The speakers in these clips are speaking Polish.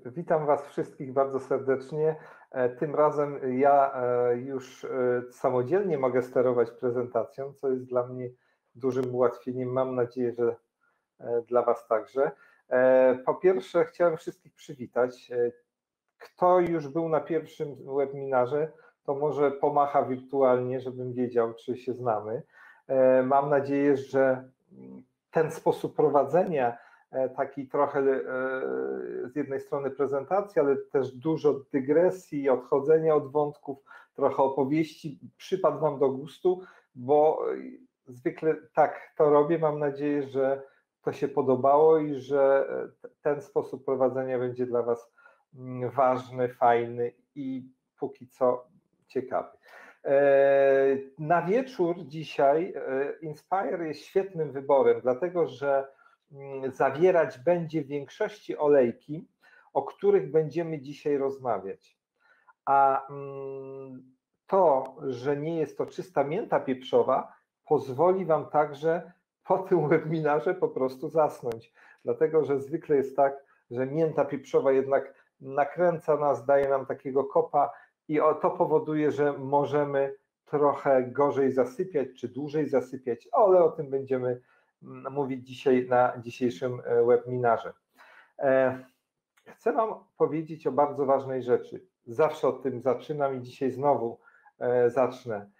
Witam Was wszystkich bardzo serdecznie. Tym razem ja już samodzielnie mogę sterować prezentacją, co jest dla mnie dużym ułatwieniem. Mam nadzieję, że dla Was także. Po pierwsze, chciałem wszystkich przywitać. Kto już był na pierwszym webinarze, to może pomacha wirtualnie, żebym wiedział, czy się znamy. Mam nadzieję, że ten sposób prowadzenia, taki trochę z jednej strony prezentacji, ale też dużo dygresji, odchodzenia od wątków, trochę opowieści przypadł Wam do gustu, bo zwykle tak to robię. Mam nadzieję, że to się podobało i że ten sposób prowadzenia będzie dla Was ważny, fajny i póki co ciekawy. Na wieczór dzisiaj Inspire jest świetnym wyborem, dlatego że zawierać będzie w większości olejki, o których będziemy dzisiaj rozmawiać. A to, że nie jest to czysta mięta pieprzowa, pozwoli Wam także po tym webinarze po prostu zasnąć, dlatego że zwykle jest tak, że mięta pieprzowa jednak nakręca nas, daje nam takiego kopa i to powoduje, że możemy trochę gorzej zasypiać, czy dłużej zasypiać, ale o tym będziemy mówić dzisiaj na dzisiejszym webinarze. Chcę Wam powiedzieć o bardzo ważnej rzeczy. Zawsze o tym zaczynam i dzisiaj znowu zacznę.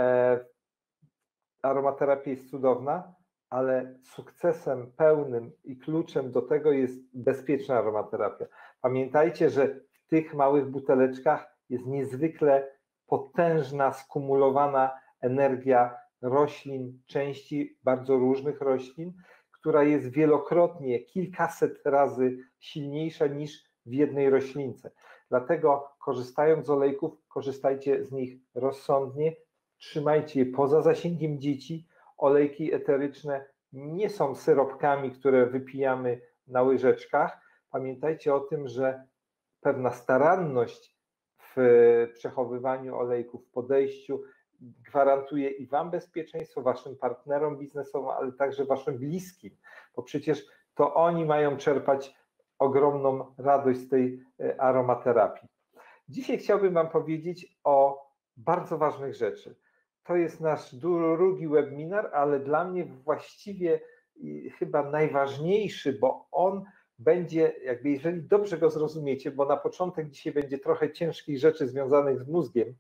Aromaterapia jest cudowna, ale sukcesem pełnym i kluczem do tego jest bezpieczna aromaterapia. Pamiętajcie, że w tych małych buteleczkach jest niezwykle potężna, skumulowana energia roślin, części bardzo różnych roślin, która jest wielokrotnie, kilkaset razy silniejsza niż w jednej roślince. Dlatego korzystając z olejków, korzystajcie z nich rozsądnie, trzymajcie je poza zasięgiem dzieci. Olejki eteryczne nie są syropkami, które wypijamy na łyżeczkach. Pamiętajcie o tym, że pewna staranność w przechowywaniu olejków, w podejściu gwarantuje i Wam bezpieczeństwo, Waszym partnerom biznesowym, ale także Waszym bliskim, bo przecież to oni mają czerpać ogromną radość z tej aromaterapii. Dzisiaj chciałbym Wam powiedzieć o bardzo ważnych rzeczach. To jest nasz drugi webinar, ale dla mnie właściwie chyba najważniejszy, bo on będzie, jakby jeżeli dobrze go zrozumiecie, bo na początek dzisiaj będzie trochę ciężkich rzeczy związanych z mózgiem,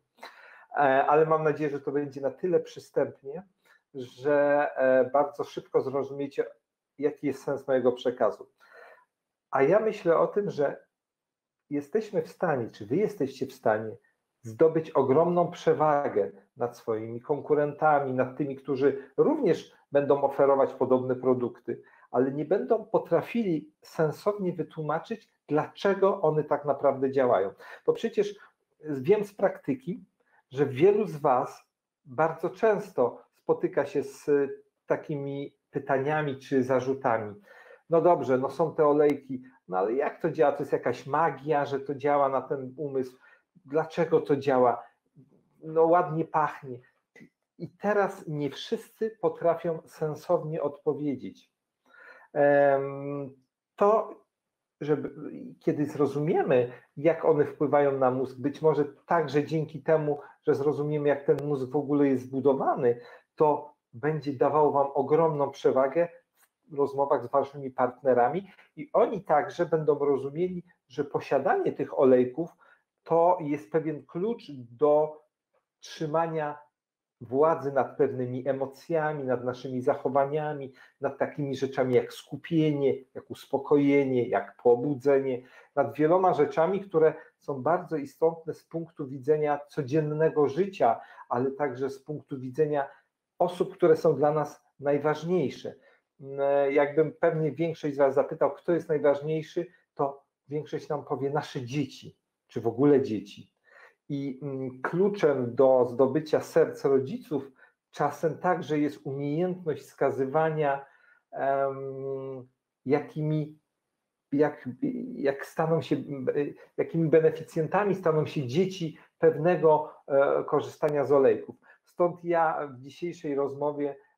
ale mam nadzieję, że to będzie na tyle przystępnie, że bardzo szybko zrozumiecie, jaki jest sens mojego przekazu. A ja myślę o tym, że jesteśmy w stanie, czy wy jesteście w stanie zdobyć ogromną przewagę nad swoimi konkurentami, nad tymi, którzy również będą oferować podobne produkty, ale nie będą potrafili sensownie wytłumaczyć, dlaczego one tak naprawdę działają. Bo przecież wiem z praktyki, że wielu z Was bardzo często spotyka się z takimi pytaniami czy zarzutami. No dobrze, no są te olejki, no ale jak to działa? To jest jakaś magia, że to działa na ten umysł? Dlaczego to działa? No ładnie pachnie. I teraz nie wszyscy potrafią sensownie odpowiedzieć. To, żeby kiedy zrozumiemy, jak one wpływają na mózg, być może także dzięki temu, że zrozumiemy, jak ten mózg w ogóle jest zbudowany, to będzie dawało Wam ogromną przewagę w rozmowach z Waszymi partnerami i oni także będą rozumieli, że posiadanie tych olejków to jest pewien klucz do trzymania władzy nad pewnymi emocjami, nad naszymi zachowaniami, nad takimi rzeczami jak skupienie, jak uspokojenie, jak pobudzenie, nad wieloma rzeczami, które są bardzo istotne z punktu widzenia codziennego życia, ale także z punktu widzenia osób, które są dla nas najważniejsze. Jakbym pewnie większość z Was zapytał, kto jest najważniejszy, to większość nam powie nasze dzieci, czy w ogóle dzieci. I kluczem do zdobycia serc rodziców czasem także jest umiejętność wskazywania, jakimi beneficjentami staną się dzieci pewnego korzystania z olejków. Stąd ja w dzisiejszej rozmowie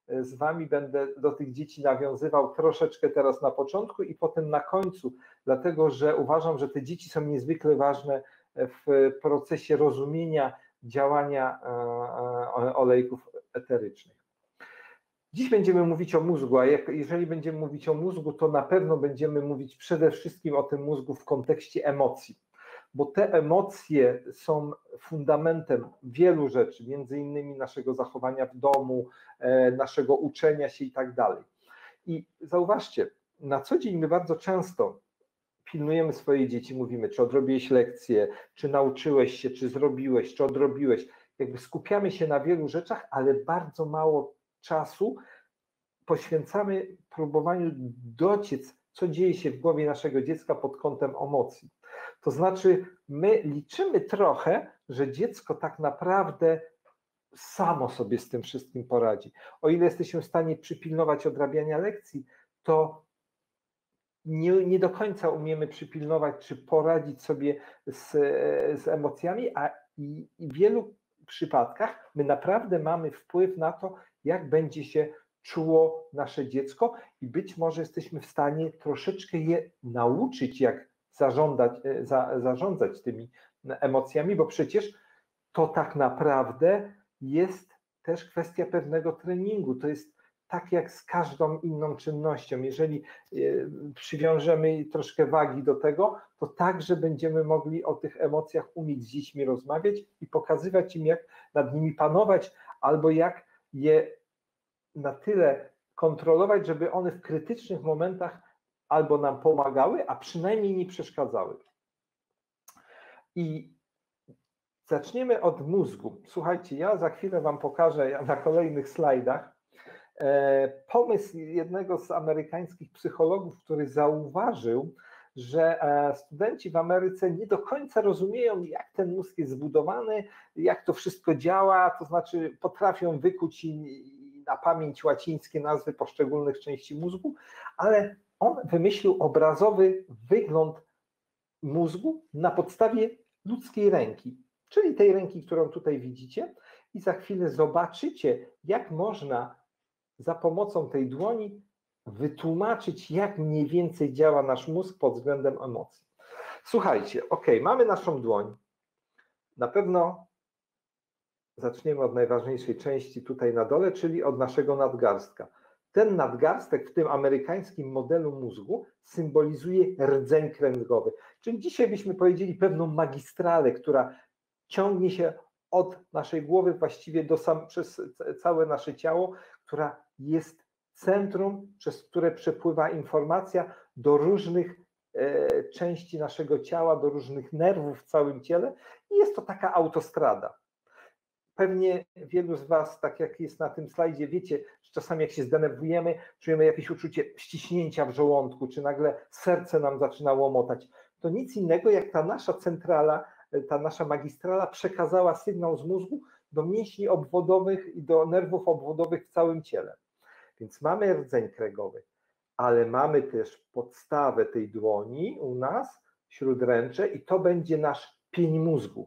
z Wami będę do tych dzieci nawiązywał troszeczkę teraz na początku i potem na końcu, dlatego że uważam, że te dzieci są niezwykle ważne w procesie rozumienia działania olejków eterycznych. Dziś będziemy mówić o mózgu, a jeżeli będziemy mówić o mózgu, to na pewno będziemy mówić przede wszystkim o tym mózgu w kontekście emocji, bo te emocje są fundamentem wielu rzeczy, między innymi naszego zachowania w domu, naszego uczenia się i tak dalej. I zauważcie, na co dzień my bardzo często pilnujemy swoje dzieci, mówimy, czy odrobiłeś lekcję, czy nauczyłeś się, czy zrobiłeś, czy odrobiłeś. Jakby skupiamy się na wielu rzeczach, ale bardzo mało czasu poświęcamy próbowaniu dociec, co dzieje się w głowie naszego dziecka pod kątem emocji. To znaczy, my liczymy trochę, że dziecko tak naprawdę samo sobie z tym wszystkim poradzi. O ile jesteśmy w stanie przypilnować odrabiania lekcji, to nie do końca umiemy przypilnować, czy poradzić sobie z emocjami, a w wielu przypadkach my naprawdę mamy wpływ na to, jak będzie się czuło nasze dziecko i być może jesteśmy w stanie troszeczkę je nauczyć, jak zarządzać tymi emocjami, bo przecież to tak naprawdę jest też kwestia pewnego treningu. To jest tak jak z każdą inną czynnością. Jeżeli przywiążemy troszkę wagi do tego, to także będziemy mogli o tych emocjach umieć z dziećmi rozmawiać i pokazywać im, jak nad nimi panować, albo jak je na tyle kontrolować, żeby one w krytycznych momentach albo nam pomagały, a przynajmniej nie przeszkadzały. I zaczniemy od mózgu. Słuchajcie, ja za chwilę Wam pokażę na kolejnych slajdach pomysł jednego z amerykańskich psychologów, który zauważył, że studenci w Ameryce nie do końca rozumieją, jak ten mózg jest zbudowany, jak to wszystko działa, to znaczy potrafią wykuć na pamięć łacińskie nazwy poszczególnych części mózgu, ale on wymyślił obrazowy wygląd mózgu na podstawie ludzkiej ręki, czyli tej ręki, którą tutaj widzicie, i za chwilę zobaczycie, jak można za pomocą tej dłoni wytłumaczyć, jak mniej więcej działa nasz mózg pod względem emocji. Słuchajcie, ok, mamy naszą dłoń. Na pewno zaczniemy od najważniejszej części tutaj na dole, czyli od naszego nadgarstka. Ten nadgarstek w tym amerykańskim modelu mózgu symbolizuje rdzeń kręgowy. Czyli dzisiaj byśmy powiedzieli pewną magistralę, która ciągnie się od naszej głowy właściwie przez całe nasze ciało, która jest centrum, przez które przepływa informacja do różnych części naszego ciała, do różnych nerwów w całym ciele i jest to taka autostrada. Pewnie wielu z Was, tak jak jest na tym slajdzie, wiecie, że czasami jak się zdenerwujemy, czujemy jakieś uczucie ściśnięcia w żołądku, czy nagle serce nam zaczyna łomotać. To nic innego jak ta nasza centrala, ta nasza magistrala przekazała sygnał z mózgu do mięśni obwodowych i do nerwów obwodowych w całym ciele. Więc mamy rdzeń kręgowy, ale mamy też podstawę tej dłoni u nas, śródręcze, i to będzie nasz pień mózgu.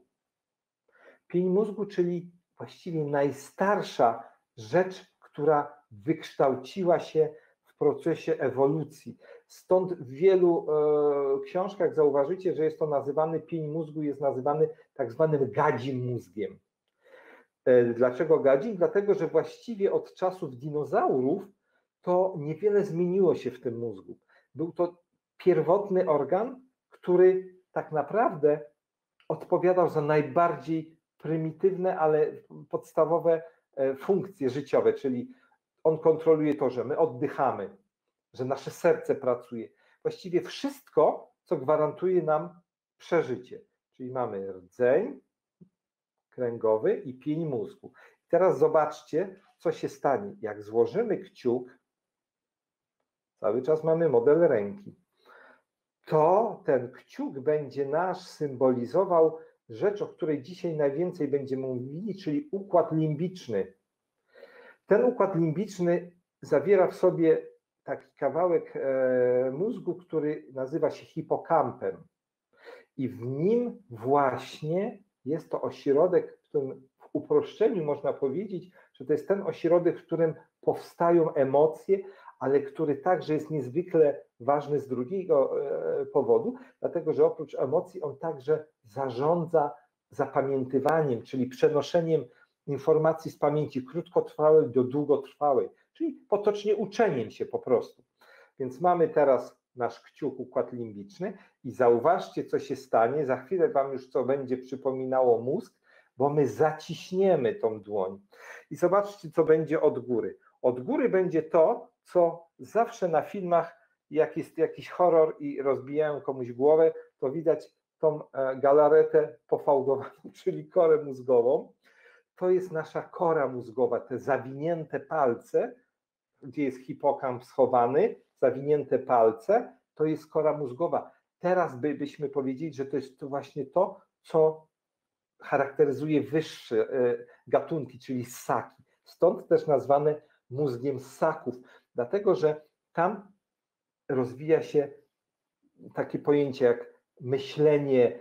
Pień mózgu, czyli właściwie najstarsza rzecz, która wykształciła się w procesie ewolucji. Stąd w wielu książkach zauważycie, że jest to nazywany, pień mózgu jest nazywany tak zwanym gadzim mózgiem. Dlaczego gadzim? Dlatego, że właściwie od czasów dinozaurów to niewiele zmieniło się w tym mózgu. Był to pierwotny organ, który tak naprawdę odpowiadał za najbardziej prymitywne, ale podstawowe funkcje życiowe, czyli on kontroluje to, że my oddychamy, że nasze serce pracuje. Właściwie wszystko, co gwarantuje nam przeżycie. Czyli mamy rdzeń kręgowy i pień mózgu. Teraz zobaczcie, co się stanie. Jak złożymy kciuk, cały czas mamy model ręki, to ten kciuk będzie nasz symbolizował rzecz, o której dzisiaj najwięcej będziemy mówili, czyli układ limbiczny. Ten układ limbiczny zawiera w sobie taki kawałek mózgu, który nazywa się hipokampem. I w nim właśnie jest to ośrodek, w którym w uproszczeniu można powiedzieć, że to jest ten ośrodek, w którym powstają emocje, ale który także jest niezwykle ważny z drugiego powodu, dlatego że oprócz emocji on także zarządza zapamiętywaniem, czyli przenoszeniem informacji z pamięci krótkotrwałej do długotrwałej, czyli potocznie uczeniem się po prostu. Więc mamy teraz nasz kciuk, układ limbiczny i zauważcie, co się stanie, za chwilę wam już co będzie przypominało mózg, bo my zaciśniemy tą dłoń i zobaczcie, co będzie od góry. Od góry będzie to, co zawsze na filmach, jak jest jakiś horror i rozbijają komuś głowę, to widać tą galaretę pofałdowaną, czyli korę mózgową. To jest nasza kora mózgowa, te zawinięte palce, gdzie jest hipokamp schowany, zawinięte palce, to jest kora mózgowa. Teraz byśmy powiedzieli, że to jest właśnie to, co charakteryzuje wyższe gatunki, czyli ssaki. Stąd też nazwane mózgiem ssaków, dlatego że tam rozwija się takie pojęcie jak myślenie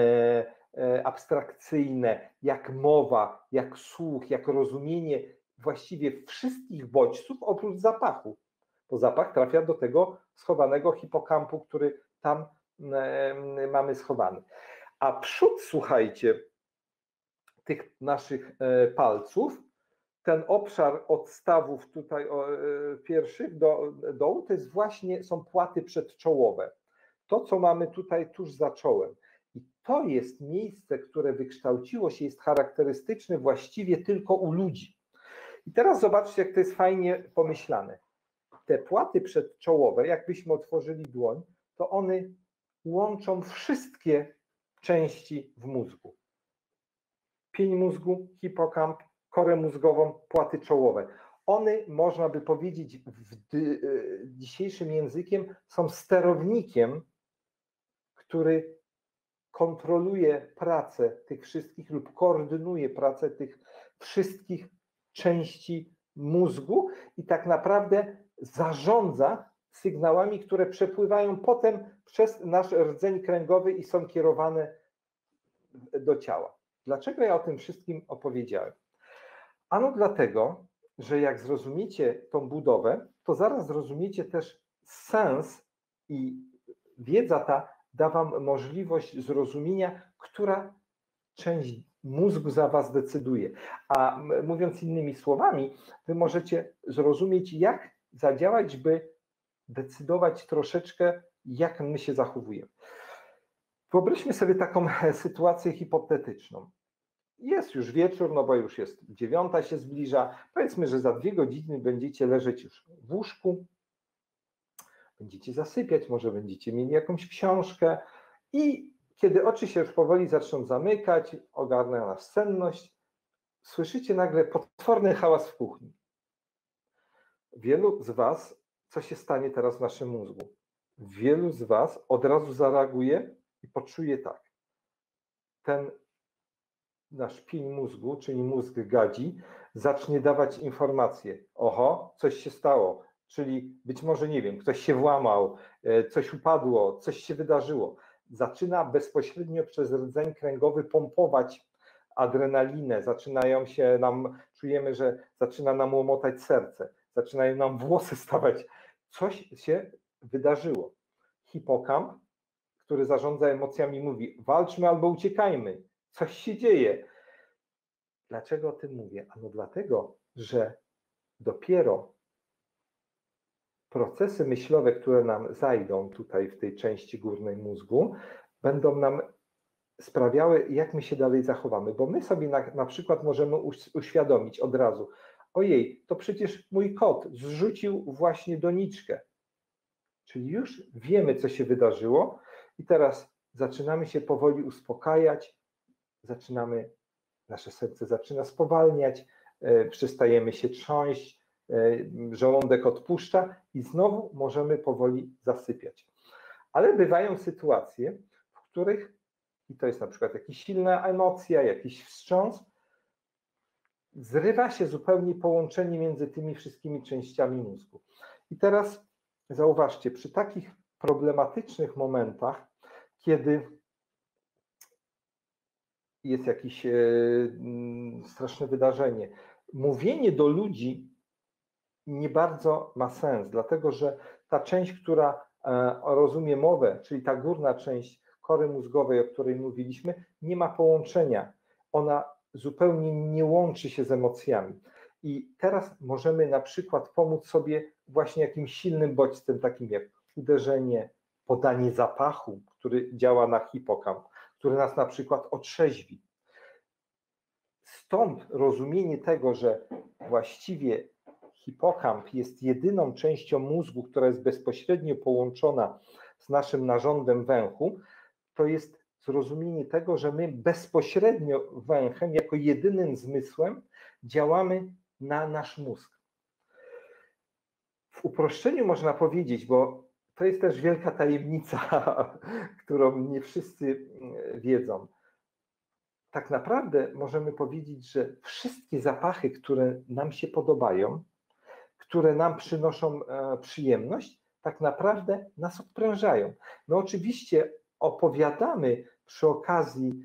abstrakcyjne, jak mowa, jak słuch, jak rozumienie właściwie wszystkich bodźców oprócz zapachu, bo zapach trafia do tego schowanego hipokampu, który tam mamy schowany. A przód, słuchajcie, tych naszych palców, ten obszar od stawów tutaj pierwszych do dołu, to jest właśnie, są płaty przedczołowe. To, co mamy tutaj tuż za czołem. I to jest miejsce, które wykształciło się, jest charakterystyczne właściwie tylko u ludzi. I teraz zobaczcie, jak to jest fajnie pomyślane. Te płaty przedczołowe, jakbyśmy otworzyli dłoń, to one łączą wszystkie części w mózgu. Pień mózgu, hipokamp, korę mózgową, płaty czołowe. One, można by powiedzieć dzisiejszym językiem, są sterownikiem, który kontroluje pracę tych wszystkich lub koordynuje pracę tych wszystkich części mózgu i tak naprawdę zarządza sygnałami, które przepływają potem przez nasz rdzeń kręgowy i są kierowane do ciała. Dlaczego ja o tym wszystkim opowiedziałem? Ano dlatego, że jak zrozumiecie tą budowę, to zaraz zrozumiecie też sens i wiedza ta da wam możliwość zrozumienia, która część mózgu za was decyduje. A mówiąc innymi słowami, wy możecie zrozumieć, jak zadziałać, by decydować troszeczkę, jak my się zachowujemy. Wyobraźmy sobie taką sytuację hipotetyczną. Jest już wieczór, no bo już jest 9:00 się zbliża. Powiedzmy, że za 2 godziny będziecie leżeć już w łóżku, będziecie zasypiać, może będziecie mieli jakąś książkę i kiedy oczy się już powoli zaczną zamykać, ogarnę nas senność, słyszycie nagle potworny hałas w kuchni. Wielu z was, co się stanie teraz w naszym mózgu? Wielu z was od razu zareaguje i poczuje tak. Ten nasz pień mózgu, czyli mózg gadzi, zacznie dawać informacje. Oho, coś się stało, czyli być może, nie wiem, ktoś się włamał, coś upadło, coś się wydarzyło. Zaczyna bezpośrednio przez rdzeń kręgowy pompować adrenalinę, czujemy, że zaczyna nam łomotać serce, zaczynają nam włosy stawać. Coś się wydarzyło. Hipokamp, który zarządza emocjami, mówi: walczmy albo uciekajmy. Coś się dzieje. Dlaczego o tym mówię? Ano dlatego, że dopiero procesy myślowe, które nam zajdą tutaj w tej części górnej mózgu, będą nam sprawiały, jak my się dalej zachowamy. Bo my sobie na przykład możemy uświadomić od razu: ojej, to przecież mój kot zrzucił właśnie doniczkę. Czyli już wiemy, co się wydarzyło i teraz zaczynamy się powoli uspokajać, nasze serce zaczyna spowalniać, przestajemy się trząść, żołądek odpuszcza i znowu możemy powoli zasypiać. Ale bywają sytuacje, w których, i to jest na przykład jakaś silna emocja, jakiś wstrząs, zrywa się zupełnie połączenie między tymi wszystkimi częściami mózgu. I teraz zauważcie, przy takich problematycznych momentach, kiedy jest jakieś straszne wydarzenie, mówienie do ludzi nie bardzo ma sens, dlatego że ta część, która rozumie mowę, czyli ta górna część kory mózgowej, o której mówiliśmy, nie ma połączenia. Ona zupełnie nie łączy się z emocjami. I teraz możemy na przykład pomóc sobie właśnie jakimś silnym bodźcem, takim jak uderzenie, podanie zapachu, który działa na hipokamp, który nas na przykład otrzeźwi. Stąd rozumienie tego, że właściwie hipokamp jest jedyną częścią mózgu, która jest bezpośrednio połączona z naszym narządem węchu, to jest zrozumienie tego, że my bezpośrednio węchem, jako jedynym zmysłem, działamy na nasz mózg. W uproszczeniu można powiedzieć, bo to jest też wielka tajemnica, którą nie wszyscy wiedzą. Tak naprawdę możemy powiedzieć, że wszystkie zapachy, które nam się podobają, które nam przynoszą przyjemność, tak naprawdę nas odprężają. My oczywiście opowiadamy przy okazji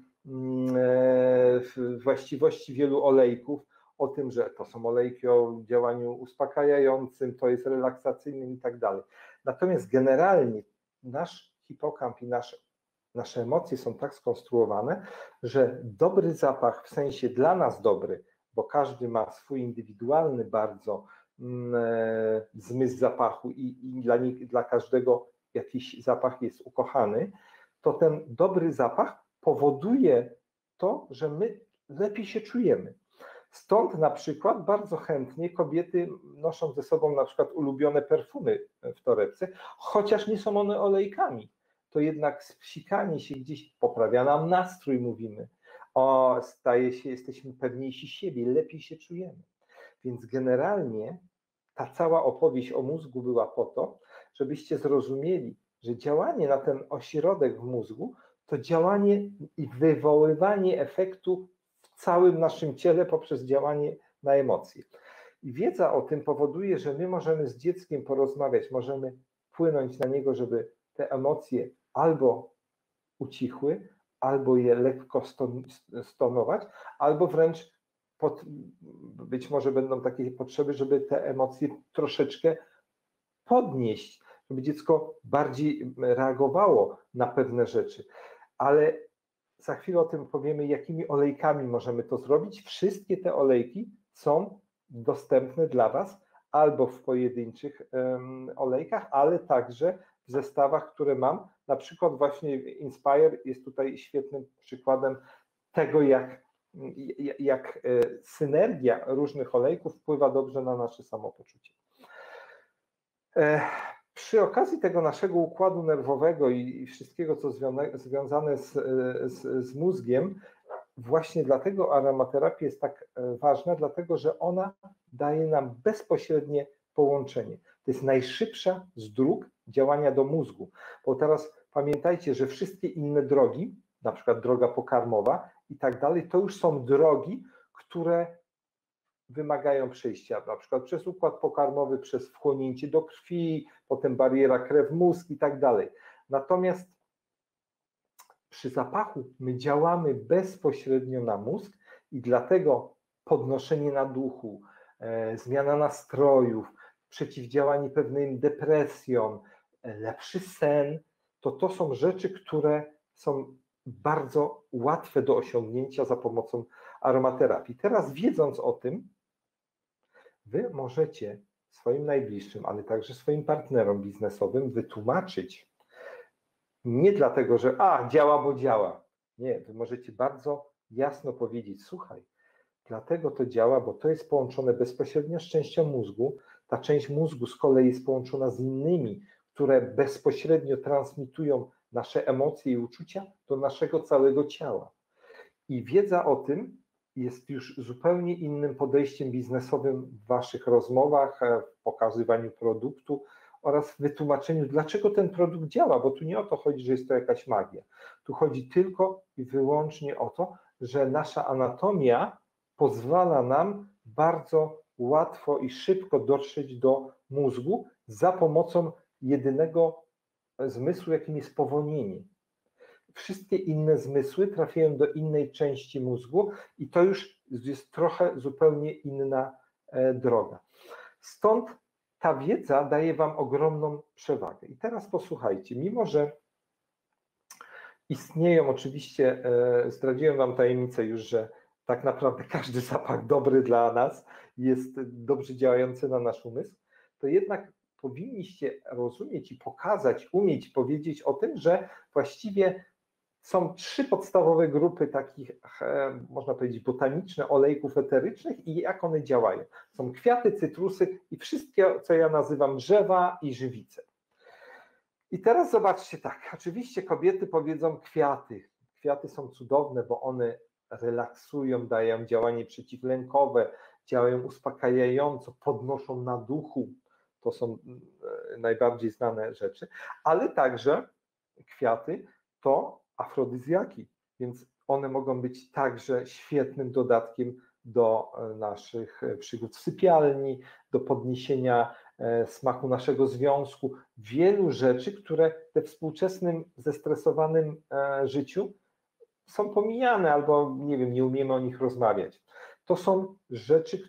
właściwości wielu olejków, o tym, że to są olejki o działaniu uspokajającym, to jest relaksacyjnym i tak dalej. Natomiast generalnie nasz hipokamp i nasze emocje są tak skonstruowane, że dobry zapach, w sensie dla nas dobry, bo każdy ma swój indywidualny bardzo zmysł zapachu i dla każdego jakiś zapach jest ukochany, to ten dobry zapach powoduje to, że my lepiej się czujemy. Stąd na przykład bardzo chętnie kobiety noszą ze sobą na przykład ulubione perfumy w torebce, chociaż nie są one olejkami. To jednak spsikanie się gdzieś poprawia nam nastrój, mówimy. Jesteśmy pewniejsi siebie, lepiej się czujemy. Więc generalnie ta cała opowieść o mózgu była po to, żebyście zrozumieli, że działanie na ten ośrodek w mózgu to działanie i wywoływanie efektu w całym naszym ciele poprzez działanie na emocje. I wiedza o tym powoduje, że my możemy z dzieckiem porozmawiać, możemy wpłynąć na niego, żeby te emocje albo ucichły, albo je lekko stonować, albo wręcz być może będą takie potrzeby, żeby te emocje troszeczkę podnieść, żeby dziecko bardziej reagowało na pewne rzeczy. Ale za chwilę o tym powiemy, jakimi olejkami możemy to zrobić. Wszystkie te olejki są dostępne dla Was albo w pojedynczych olejkach, ale także w zestawach, które mam. Na przykład właśnie Inspire jest tutaj świetnym przykładem tego, jak synergia różnych olejków wpływa dobrze na nasze samopoczucie. Przy okazji tego naszego układu nerwowego i wszystkiego, co związane z mózgiem, właśnie dlatego aromaterapia jest tak ważna, dlatego że ona daje nam bezpośrednie połączenie. To jest najszybsza z dróg działania do mózgu, bo teraz pamiętajcie, że wszystkie inne drogi, na przykład droga pokarmowa i tak dalej, to już są drogi, które wymagają przejścia, na przykład przez układ pokarmowy, przez wchłonięcie do krwi, potem bariera krew-mózg i tak dalej. Natomiast przy zapachu my działamy bezpośrednio na mózg i dlatego podnoszenie na duchu, zmiana nastrojów, przeciwdziałanie pewnym depresjom, lepszy sen, to są rzeczy, które są bardzo łatwe do osiągnięcia za pomocą aromaterapii. Teraz wiedząc o tym, Wy możecie swoim najbliższym, ale także swoim partnerom biznesowym wytłumaczyć, nie dlatego, że działa, bo działa. Nie, Wy możecie bardzo jasno powiedzieć, słuchaj, dlatego to działa, bo to jest połączone bezpośrednio z częścią mózgu. Ta część mózgu z kolei jest połączona z innymi, które bezpośrednio transmitują nasze emocje i uczucia do naszego całego ciała. I wiedza o tym jest już zupełnie innym podejściem biznesowym w Waszych rozmowach, w pokazywaniu produktu oraz w wytłumaczeniu, dlaczego ten produkt działa, bo tu nie o to chodzi, że jest to jakaś magia. Tu chodzi tylko i wyłącznie o to, że nasza anatomia pozwala nam bardzo łatwo i szybko dotrzeć do mózgu za pomocą jedynego zmysłu, jakim jest powonienie. Wszystkie inne zmysły trafiają do innej części mózgu i to już jest trochę zupełnie inna droga. Stąd ta wiedza daje Wam ogromną przewagę. I teraz posłuchajcie, mimo że istnieją oczywiście, zdradziłem Wam tajemnicę już, że tak naprawdę każdy zapach dobry dla nas jest dobrze działający na nasz umysł, to jednak powinniście rozumieć i pokazać, umieć powiedzieć o tym, że właściwie są 3 podstawowe grupy takich, można powiedzieć, botaniczne olejków eterycznych i jak one działają. Są kwiaty, cytrusy i wszystkie, co ja nazywam drzewa i żywice. I teraz zobaczcie tak, oczywiście kobiety powiedzą kwiaty. Kwiaty są cudowne, bo one relaksują, dają działanie przeciwlękowe, działają uspokajająco, podnoszą na duchu. To są najbardziej znane rzeczy, ale także kwiaty to afrodyzjaki, więc one mogą być także świetnym dodatkiem do naszych przygód w sypialni, do podniesienia smaku naszego związku, wielu rzeczy, które we współczesnym, zestresowanym życiu są pomijane albo, nie wiem, nie umiemy o nich rozmawiać. To są rzeczy,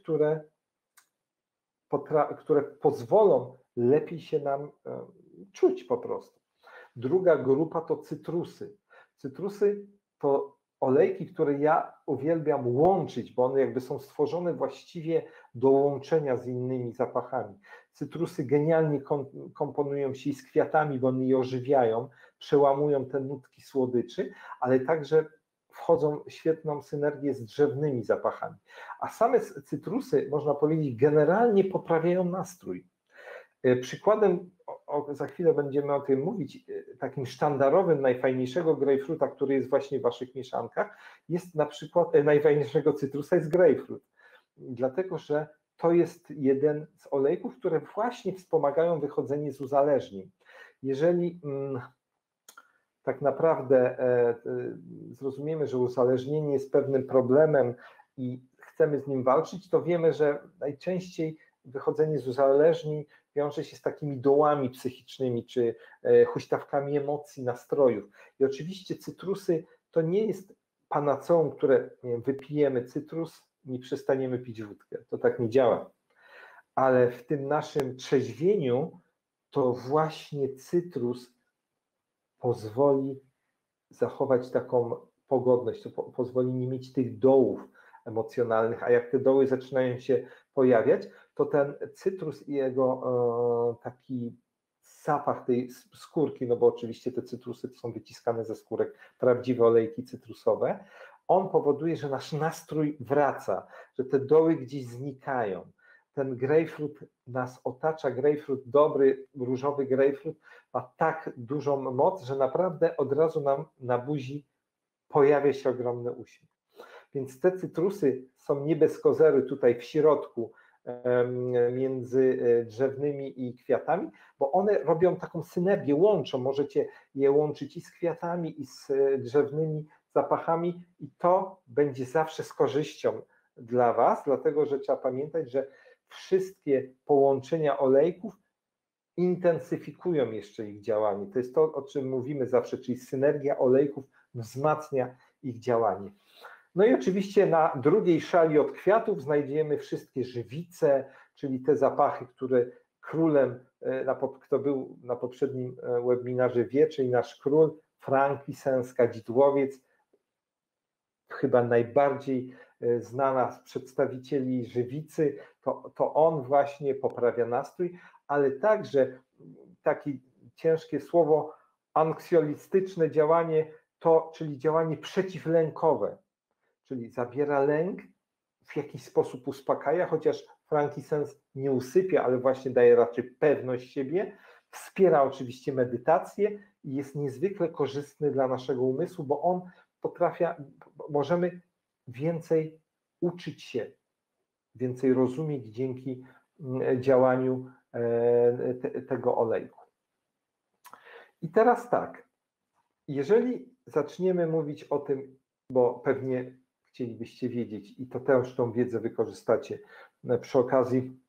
które pozwolą lepiej się nam czuć po prostu. Druga grupa to cytrusy. Cytrusy to olejki, które ja uwielbiam łączyć, bo one jakby są stworzone właściwie do łączenia z innymi zapachami. Cytrusy genialnie komponują się z kwiatami, bo one je ożywiają, przełamują te nutki słodyczy, ale także wchodzą w świetną synergię z drzewnymi zapachami. A same cytrusy, można powiedzieć, generalnie poprawiają nastrój. Przykładem, za chwilę będziemy o tym mówić, takim sztandarowym najfajniejszego grejpfruta, który jest właśnie w waszych mieszankach, jest na przykład najfajniejszego cytrusa jest grejpfrut, dlatego że to jest jeden z olejków, które właśnie wspomagają wychodzenie z uzależnień. Jeżeli tak naprawdę zrozumiemy, że uzależnienie jest pewnym problemem i chcemy z nim walczyć, to wiemy, że najczęściej wychodzenie z uzależnień wiąże się z takimi dołami psychicznymi, czy huśtawkami emocji, nastrojów. I oczywiście cytrusy to nie jest panaceum, które nie wiem, wypijemy cytrus, nie przestaniemy pić wódkę. To tak nie działa. Ale w tym naszym trzeźwieniu to właśnie cytrus pozwoli zachować taką pogodność, to pozwoli nie mieć tych dołów emocjonalnych, a jak te doły zaczynają się pojawiać, to ten cytrus i jego taki zapach tej skórki, no bo oczywiście te cytrusy to są wyciskane ze skórek, prawdziwe olejki cytrusowe, on powoduje, że nasz nastrój wraca, że te doły gdzieś znikają. Ten grejpfrut nas otacza, grejpfrut dobry, różowy grejpfrut ma tak dużą moc, że naprawdę od razu nam na buzi pojawia się ogromny uśmiech. Więc te cytrusy są nie bez kozery tutaj w środku między drzewnymi i kwiatami, bo one robią taką synergię, łączą, możecie je łączyć i z kwiatami, i z drzewnymi zapachami i to będzie zawsze z korzyścią dla Was, dlatego że trzeba pamiętać, że wszystkie połączenia olejków intensyfikują jeszcze ich działanie. To jest to, o czym mówimy zawsze, czyli synergia olejków wzmacnia ich działanie. No i oczywiście na drugiej szali od kwiatów znajdziemy wszystkie żywice, czyli te zapachy, które królem, kto był na poprzednim webinarze wie, czyli nasz król, frankincense, kadzidłowiec, chyba najbardziej znana z przedstawicieli żywicy, to on właśnie poprawia nastrój, ale także takie ciężkie słowo anksjolistyczne działanie, czyli działanie przeciwlękowe, czyli zabiera lęk, w jakiś sposób uspokaja, chociaż frankincense nie usypia, ale właśnie daje raczej pewność siebie, wspiera oczywiście medytację i jest niezwykle korzystny dla naszego umysłu, bo on możemy więcej uczyć się, więcej rozumieć dzięki działaniu tego olejku. I teraz tak, jeżeli zaczniemy mówić o tym, bo pewnie chcielibyście wiedzieć i to też tą wiedzę wykorzystacie przy okazji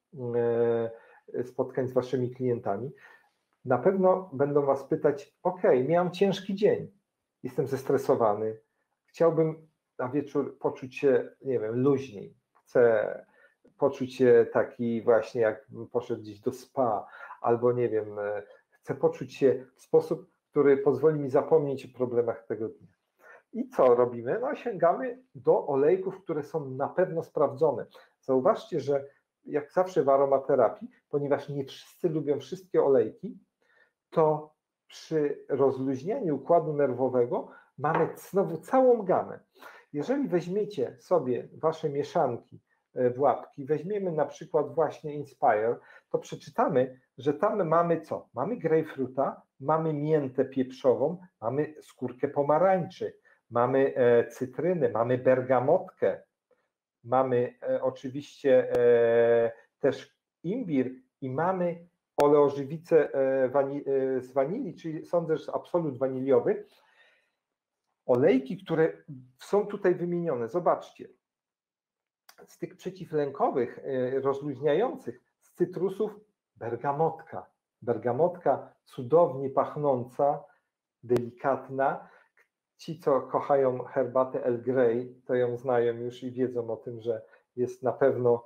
spotkań z waszymi klientami, na pewno będą was pytać, ok, miałem ciężki dzień, jestem zestresowany, chciałbym na wieczór poczuć się, nie wiem, luźniej. Chcę poczuć się taki właśnie, jak poszedł gdzieś do spa, albo nie wiem, chcę poczuć się w sposób, który pozwoli mi zapomnieć o problemach tego dnia. I co robimy? No sięgamy do olejków, które są na pewno sprawdzone. Zauważcie, że jak zawsze w aromaterapii, ponieważ nie wszyscy lubią wszystkie olejki, to przy rozluźnianiu układu nerwowego mamy znowu całą gamę. Jeżeli weźmiecie sobie wasze mieszanki w łapki, weźmiemy na przykład właśnie Inspire, to przeczytamy, że tam mamy co? Mamy grejpfruta, mamy miętę pieprzową, mamy skórkę pomarańczy, mamy cytrynę, mamy bergamotkę, mamy oczywiście też imbir i mamy oleożywicę z wanilii, czyli sądzę, że absolut waniliowy. Olejki, które są tutaj wymienione, zobaczcie, z tych przeciwlękowych, rozluźniających, z cytrusów bergamotka. Bergamotka cudownie pachnąca, delikatna. Ci, co kochają herbatę Earl Grey, to ją znają już i wiedzą o tym, że jest na pewno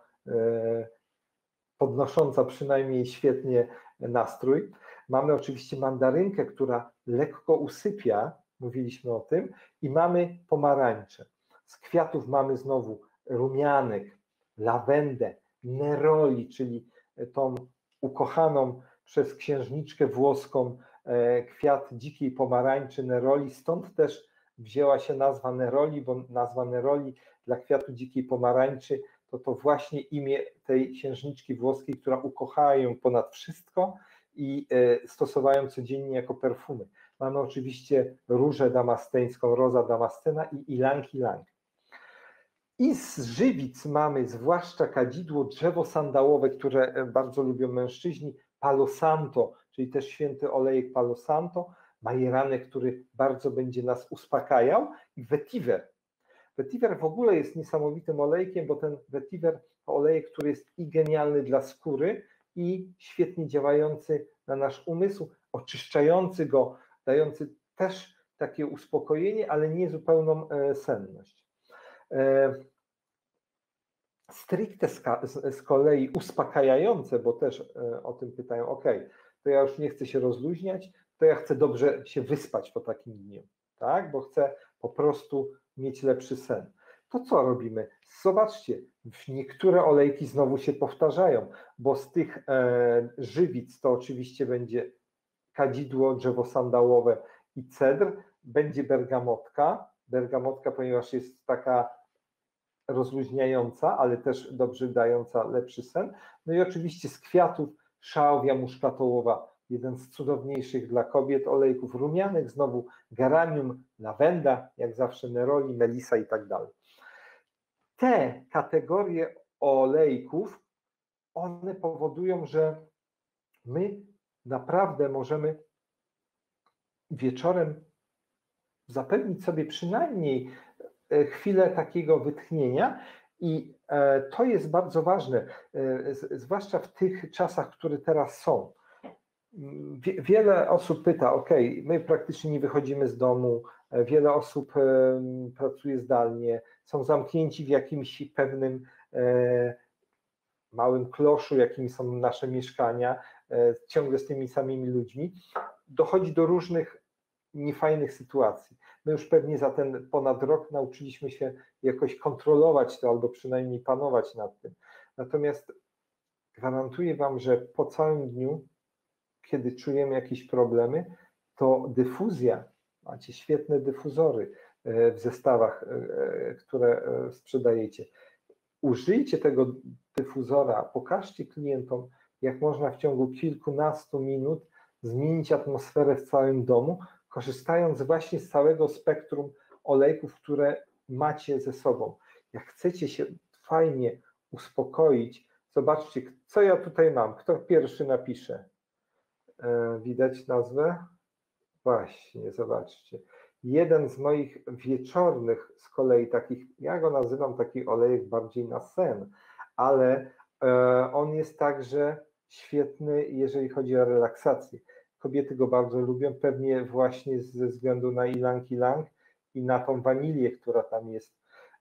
podnosząca przynajmniej świetnie nastrój. Mamy oczywiście mandarynkę, która lekko usypia, mówiliśmy o tym, i mamy pomarańcze. Z kwiatów mamy znowu rumianek, lawendę, neroli, czyli tą ukochaną przez księżniczkę włoską kwiat dzikiej pomarańczy neroli, stąd też wzięła się nazwa neroli, bo nazwa neroli dla kwiatu dzikiej pomarańczy to właśnie imię tej księżniczki włoskiej, która ukochała ją ponad wszystko i stosowała ją codziennie jako perfumy. Mamy oczywiście różę damasteńską, roza damascena i ilang ilang. I z żywic mamy zwłaszcza kadzidło, drzewo sandałowe, które bardzo lubią mężczyźni, Palo Santo, czyli też święty olejek Palo Santo, majeranek, który bardzo będzie nas uspokajał, i vetiver. Vetiver w ogóle jest niesamowitym olejkiem, bo ten vetiver to olejek, który jest i genialny dla skóry, i świetnie działający na nasz umysł, oczyszczający go, dający też takie uspokojenie, ale nie zupełną senność. Stricte z kolei uspokajające, bo też o tym pytają, ok, to ja już nie chcę się rozluźniać, to ja chcę dobrze się wyspać po takim dniu, tak, bo chcę po prostu mieć lepszy sen. To co robimy? Zobaczcie, niektóre olejki znowu się powtarzają, bo z tych żywic to oczywiście będzie kadzidło, drzewo sandałowe i cedr, będzie bergamotka, ponieważ jest taka rozluźniająca, ale też dobrze dająca lepszy sen. No i oczywiście z kwiatów szałwia muszkatołowa, jeden z cudowniejszych dla kobiet olejków, rumianek, znowu geranium, lawenda, jak zawsze neroli, melisa i tak dalej. Te kategorie olejków, one powodują, że my naprawdę możemy wieczorem zapewnić sobie przynajmniej chwilę takiego wytchnienia i to jest bardzo ważne, zwłaszcza w tych czasach, które teraz są. Wiele osób pyta, ok, my praktycznie nie wychodzimy z domu, wiele osób pracuje zdalnie, są zamknięci w jakimś pewnym małym kloszu, jakim są nasze mieszkania, ciągle z tymi samymi ludźmi. Dochodzi do różnych niefajnych sytuacji. My już pewnie za ten ponad rok nauczyliśmy się jakoś kontrolować to, albo przynajmniej panować nad tym. Natomiast gwarantuję Wam, że po całym dniu, kiedy czujemy jakieś problemy, to dyfuzja, macie świetne dyfuzory w zestawach, które sprzedajecie. Użyjcie tego dyfuzora, pokażcie klientom, jak można w ciągu kilkunastu minut zmienić atmosferę w całym domu, korzystając właśnie z całego spektrum olejków, które macie ze sobą. Jak chcecie się fajnie uspokoić, zobaczcie, co ja tutaj mam. Kto pierwszy napisze? Widać nazwę? Właśnie, zobaczcie. Jeden z moich wieczornych z kolei takich, ja go nazywam taki olejek bardziej na sen, ale on jest także świetny, jeżeli chodzi o relaksację. Kobiety go bardzo lubią, pewnie właśnie ze względu na ilang ilang i na tą wanilię, która tam jest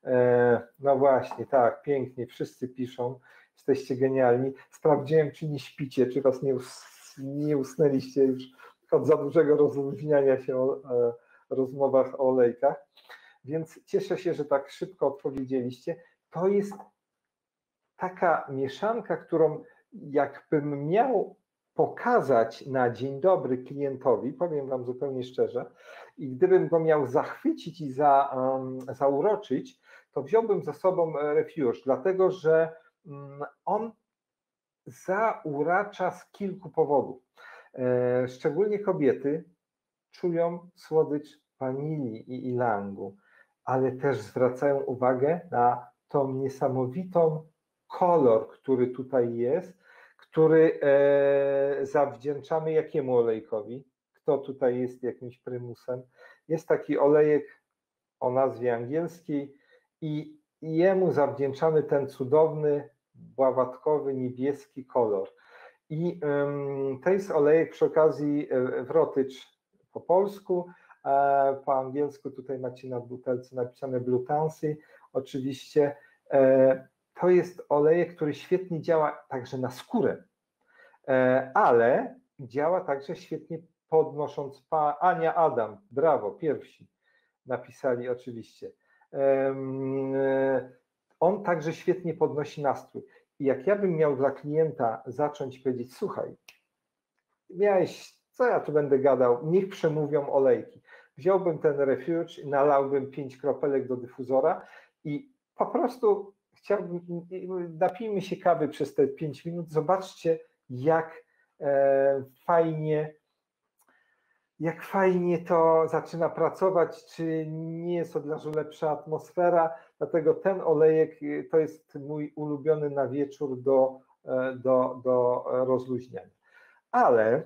No właśnie, tak, pięknie, wszyscy piszą, jesteście genialni. Sprawdziłem, czy nie śpicie, czy was nie usnęliście już od za dużego rozluźniania się o rozmowach o olejkach. Więc cieszę się, że tak szybko odpowiedzieliście. To jest taka mieszanka, którą jakbym miał pokazać na dzień dobry klientowi, powiem wam zupełnie szczerze, i gdybym go miał zachwycić i zauroczyć, to wziąłbym ze sobą Refuge, dlatego że on zauracza z kilku powodów. Szczególnie kobiety czują słodycz wanilii i ilangu, ale też zwracają uwagę na tą niesamowitą kolor, który tutaj jest, który zawdzięczamy jakiemu olejkowi? Kto tutaj jest jakimś prymusem? Jest taki olejek o nazwie angielskiej i jemu zawdzięczamy ten cudowny, bławatkowy, niebieski kolor. I to jest olejek przy okazji Wrotycz po polsku, po angielsku tutaj macie na butelce napisane Blue Tansy, oczywiście. To jest olejek, który świetnie działa także na skórę, ale działa także świetnie podnosząc, Ania Adam, brawo, pierwsi napisali oczywiście. On także świetnie podnosi nastrój. I jak ja bym miał dla klienta zacząć powiedzieć, słuchaj, co ja tu będę gadał, niech przemówią olejki. Wziąłbym ten Refuge, nalałbym 5 kropelek do dyfuzora i po prostu napijmy się kawy przez te 5 minut, zobaczcie jak fajnie to zaczyna pracować, czy nie jest od razu lepsza atmosfera, dlatego ten olejek to jest mój ulubiony na wieczór do rozluźniania. Ale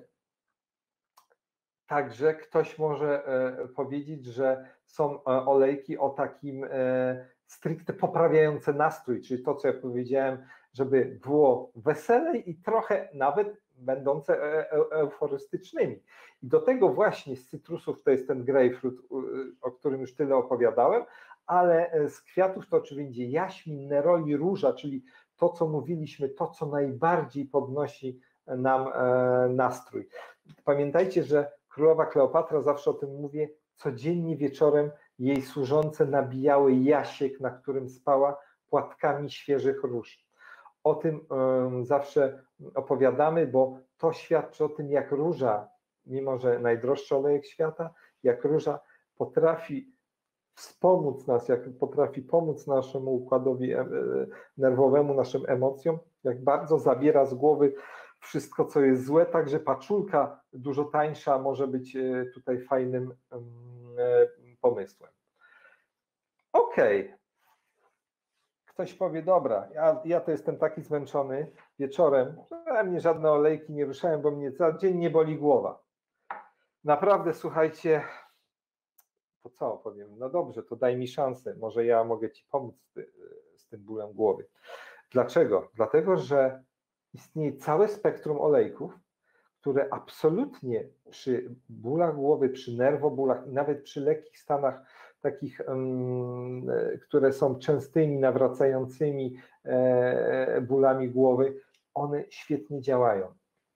także ktoś może powiedzieć, że są olejki o takim stricte poprawiające nastrój, czyli to, co ja powiedziałem, żeby było weselej i trochę nawet będące euforystycznymi. I do tego właśnie z cytrusów to jest ten grapefruit, o którym już tyle opowiadałem, ale z kwiatów to czy będzie jaśmin, neroli, róża, czyli to, co mówiliśmy, to, co najbardziej podnosi nam nastrój. Pamiętajcie, że królowa Kleopatra, zawsze o tym mówię, codziennie wieczorem jej służące nabijały jasiek, na którym spała, płatkami świeżych róż. O tym zawsze opowiadamy, bo to świadczy o tym, jak róża, mimo że najdroższy olejek świata, jak róża potrafi wspomóc nas, jak potrafi pomóc naszemu układowi nerwowemu, naszym emocjom, jak bardzo zabiera z głowy wszystko, co jest złe, także paczulka dużo tańsza może być tutaj fajnym pomysłem. Okej. Ktoś powie, dobra, ja to jestem taki zmęczony wieczorem, że mnie żadne olejki nie ruszają, bo mnie za dzień nie boli głowa. Naprawdę, słuchajcie, to co powiem? No dobrze, to daj mi szansę, może ja mogę ci pomóc z tym bólem głowy. Dlaczego? Dlatego, że istnieje całe spektrum olejków, które absolutnie przy bólach głowy, przy nerwobólach i nawet przy lekkich stanach takich, które są częstymi, nawracającymi bólami głowy, one świetnie działają.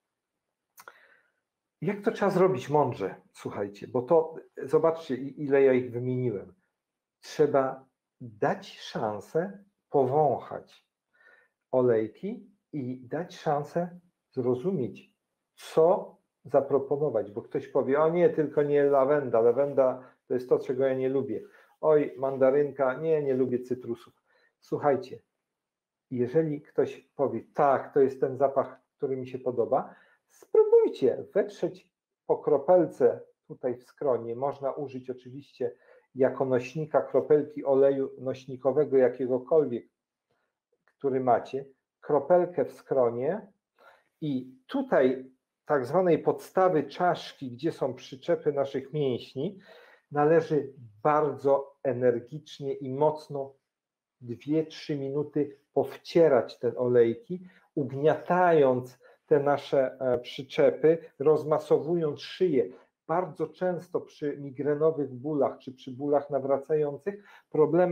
Jak to trzeba zrobić mądrze? Słuchajcie, bo to, zobaczcie, ile ja ich wymieniłem. Trzeba dać szansę powąchać olejki i dać szansę zrozumieć, co zaproponować, bo ktoś powie, o nie, tylko nie lawenda, lawenda to jest to, czego ja nie lubię. Oj, mandarynka, nie lubię cytrusów. Słuchajcie, jeżeli ktoś powie, tak, to jest ten zapach, który mi się podoba, spróbujcie wetrzeć po kropelce tutaj w skronie. Można użyć oczywiście jako nośnika kropelki oleju nośnikowego jakiegokolwiek, który macie, kropelkę w skronie i tutaj tak zwanej podstawy czaszki, gdzie są przyczepy naszych mięśni, należy bardzo energicznie i mocno 2-3 minuty powcierać te olejki, ugniatając te nasze przyczepy, rozmasowując szyję. Bardzo często przy migrenowych bólach czy przy bólach nawracających problemem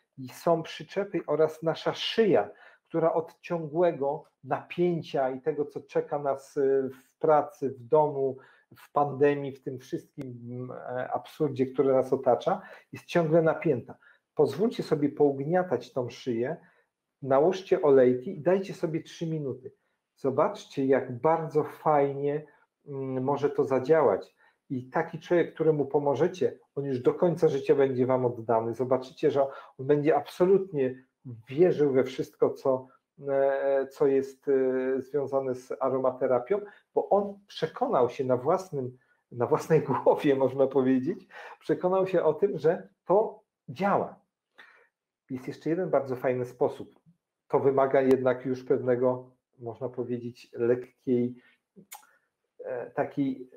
i są przyczepy oraz nasza szyja, która od ciągłego napięcia i tego, co czeka nas w pracy, w domu, w pandemii, w tym wszystkim absurdzie, który nas otacza, jest ciągle napięta. Pozwólcie sobie pougniatać tą szyję, nałóżcie olejki i dajcie sobie 3 minuty. Zobaczcie, jak bardzo fajnie może to zadziałać. I taki człowiek, któremu pomożecie, on już do końca życia będzie wam oddany. Zobaczycie, że on będzie absolutnie wierzył we wszystko, co jest związane z aromaterapią, bo on przekonał się na własnej głowie, można powiedzieć, przekonał się o tym, że to działa. Jest jeszcze jeden bardzo fajny sposób. To wymaga jednak już pewnego, można powiedzieć, lekkiej, takiej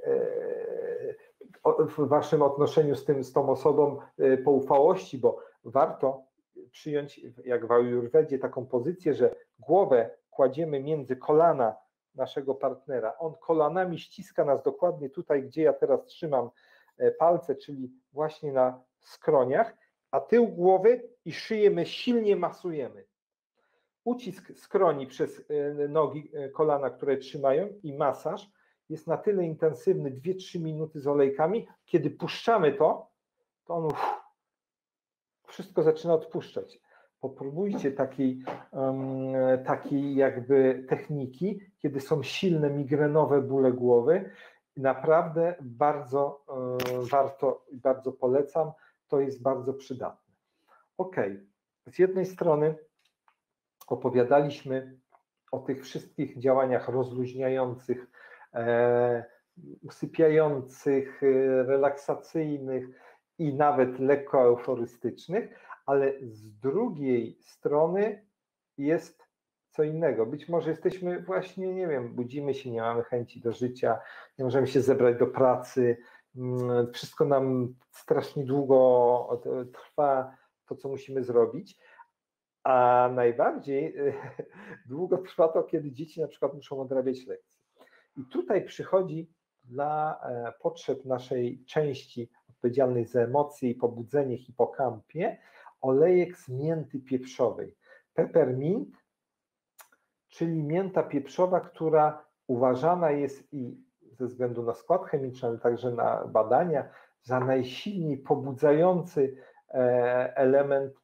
w waszym odnoszeniu z tą osobą poufałości, bo warto przyjąć, jak w ajurwedzie, taką pozycję, że głowę kładziemy między kolana naszego partnera. On kolanami ściska nas dokładnie tutaj, gdzie ja teraz trzymam palce, czyli właśnie na skroniach, a tył głowy i szyję my silnie masujemy. Ucisk skroni przez nogi, kolana, które trzymają, i masaż jest na tyle intensywny, 2-3 minuty z olejkami, kiedy puszczamy to on wszystko zaczyna odpuszczać. Popróbujcie takiej jakby techniki, kiedy są silne migrenowe bóle głowy. Naprawdę bardzo warto i bardzo polecam. To jest bardzo przydatne. Ok, z jednej strony opowiadaliśmy o tych wszystkich działaniach rozluźniających, usypiających, relaksacyjnych i nawet lekko euforystycznych, ale z drugiej strony jest co innego. Być może jesteśmy właśnie, nie wiem, budzimy się, nie mamy chęci do życia, nie możemy się zebrać do pracy, wszystko nam strasznie długo trwa, to co musimy zrobić, a najbardziej długo trwa to, kiedy dzieci na przykład muszą odrabiać lekcje. I tutaj przychodzi dla potrzeb naszej części odpowiedzialnej za emocje i pobudzenie hipokampie olejek z mięty pieprzowej. Peppermint, czyli mięta pieprzowa, która uważana jest i ze względu na skład chemiczny, ale także na badania, za najsilniej pobudzający element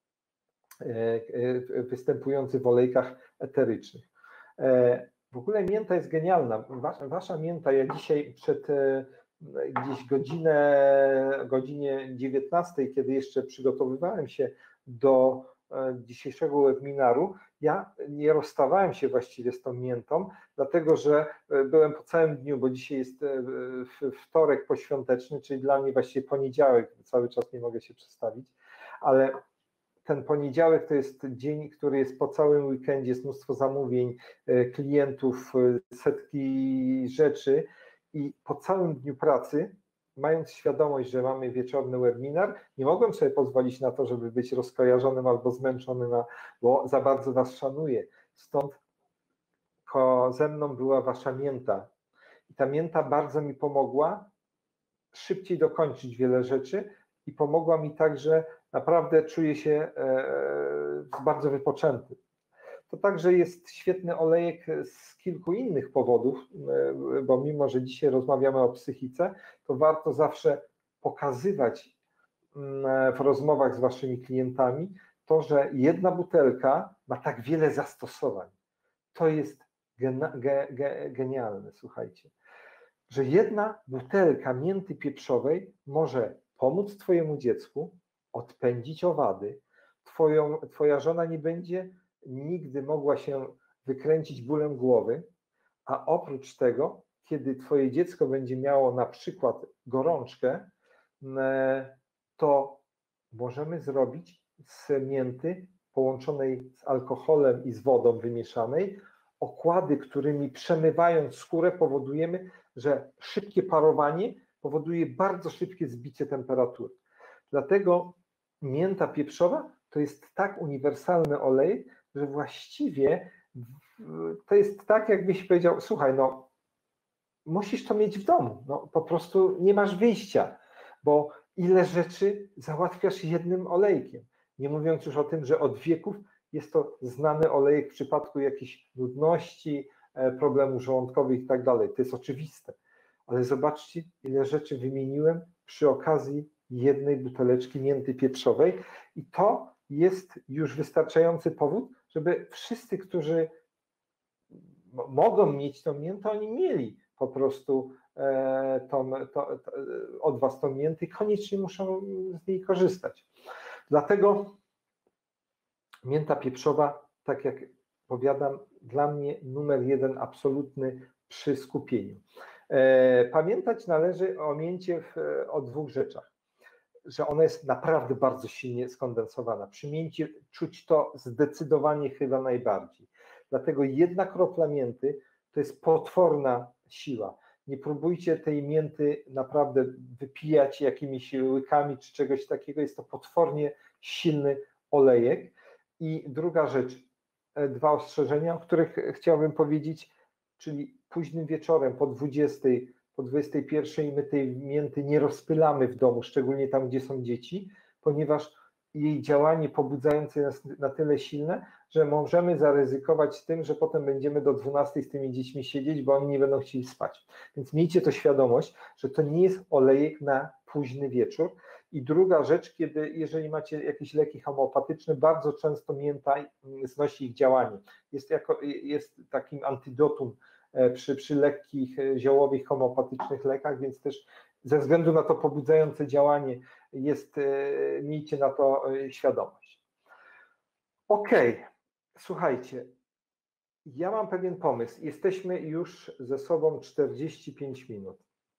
występujący w olejkach eterycznych. W ogóle mięta jest genialna. Wasza mięta, ja dzisiaj przed gdzieś godzinie 19, kiedy jeszcze przygotowywałem się do dzisiejszego webinaru, ja nie rozstawałem się właściwie z tą miętą, dlatego że byłem po całym dniu, bo dzisiaj jest wtorek poświąteczny, czyli dla mnie właściwie poniedziałek, cały czas nie mogę się przestawić, ale ten poniedziałek to jest dzień, który jest po całym weekendzie, jest mnóstwo zamówień, klientów, setki rzeczy i po całym dniu pracy, mając świadomość, że mamy wieczorny webinar, nie mogłem sobie pozwolić na to, żeby być rozkojarzonym albo zmęczonym, bo za bardzo was szanuję. Stąd ze mną była wasza mięta. I ta mięta bardzo mi pomogła szybciej dokończyć wiele rzeczy i pomogła mi także, naprawdę czuję się bardzo wypoczęty. To także jest świetny olejek z kilku innych powodów, bo mimo, że dzisiaj rozmawiamy o psychice, to warto zawsze pokazywać w rozmowach z waszymi klientami to, że jedna butelka ma tak wiele zastosowań. To jest genialne, słuchajcie, że jedna butelka mięty pieprzowej może pomóc twojemu dziecku odpędzić owady, twoja żona nie będzie nigdy mogła się wykręcić bólem głowy, a oprócz tego, kiedy twoje dziecko będzie miało na przykład gorączkę, to możemy zrobić z mięty połączonej z alkoholem i z wodą wymieszanej okłady, którymi przemywając skórę powodujemy, że szybkie parowanie powoduje bardzo szybkie zbicie temperatury. Dlatego mięta pieprzowa to jest tak uniwersalny olej, że właściwie to jest tak, jakbyś powiedział, słuchaj, no musisz to mieć w domu, no po prostu nie masz wyjścia, bo ile rzeczy załatwiasz jednym olejkiem. Nie mówiąc już o tym, że od wieków jest to znany olejek w przypadku jakichś nudności, problemów żołądkowych i tak dalej. To jest oczywiste. Ale zobaczcie, ile rzeczy wymieniłem przy okazji jednej buteleczki mięty pieprzowej i to jest już wystarczający powód, żeby wszyscy, którzy mogą mieć tą miętę, oni mieli po prostu od Was tą miętę i koniecznie muszą z niej korzystać. Dlatego mięta pieprzowa, tak jak powiadam, dla mnie numer 1 absolutny przy skupieniu. Pamiętać należy o mięcie o 2 rzeczach, że ona jest naprawdę bardzo silnie skondensowana. Przy mięcie czuć to zdecydowanie chyba najbardziej. Dlatego 1 kropla mięty to jest potworna siła. Nie próbujcie tej mięty naprawdę wypijać jakimiś łykami czy czegoś takiego. Jest to potwornie silny olejek. I druga rzecz, 2 ostrzeżenia, o których chciałbym powiedzieć, czyli późnym wieczorem po 20, po 21 my tej mięty nie rozpylamy w domu, szczególnie tam, gdzie są dzieci, ponieważ jej działanie pobudzające jest na tyle silne, że możemy zaryzykować tym, że potem będziemy do 12 z tymi dziećmi siedzieć, bo oni nie będą chcieli spać. Więc miejcie to świadomość, że to nie jest olejek na późny wieczór. I druga rzecz, jeżeli macie jakieś leki homeopatyczne, bardzo często mięta znosi ich działanie. Jest takim antidotum przy lekkich, ziołowych, homeopatycznych lekach, więc też ze względu na to pobudzające działanie miejcie na to świadomość. Okej, słuchajcie, ja mam pewien pomysł. Jesteśmy już ze sobą 45 minut,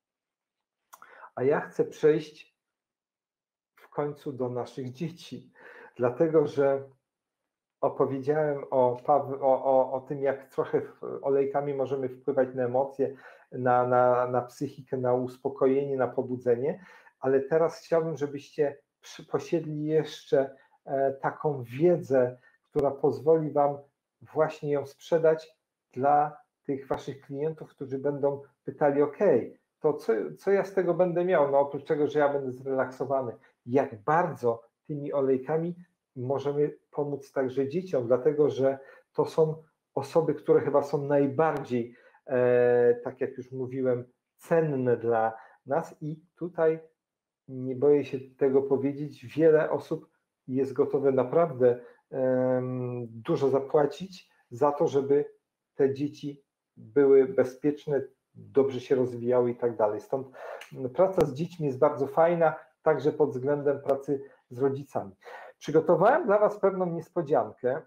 a ja chcę przejść w końcu do naszych dzieci, dlatego że opowiedziałem o tym, jak trochę olejkami możemy wpływać na emocje, na psychikę, na uspokojenie, na pobudzenie, ale teraz chciałbym, żebyście posiedli jeszcze taką wiedzę, która pozwoli Wam właśnie ją sprzedać dla tych Waszych klientów, którzy będą pytali, ok, to co ja z tego będę miał? No oprócz tego, że ja będę zrelaksowany, jak bardzo tymi olejkami możemy pomóc także dzieciom, dlatego że to są osoby, które chyba są najbardziej, tak jak już mówiłem, cenne dla nas i tutaj nie boję się tego powiedzieć, wiele osób jest gotowe naprawdę dużo zapłacić za to, żeby te dzieci były bezpieczne, dobrze się rozwijały i tak dalej. Stąd praca z dziećmi jest bardzo fajna, także pod względem pracy z rodzicami. Przygotowałem dla Was pewną niespodziankę,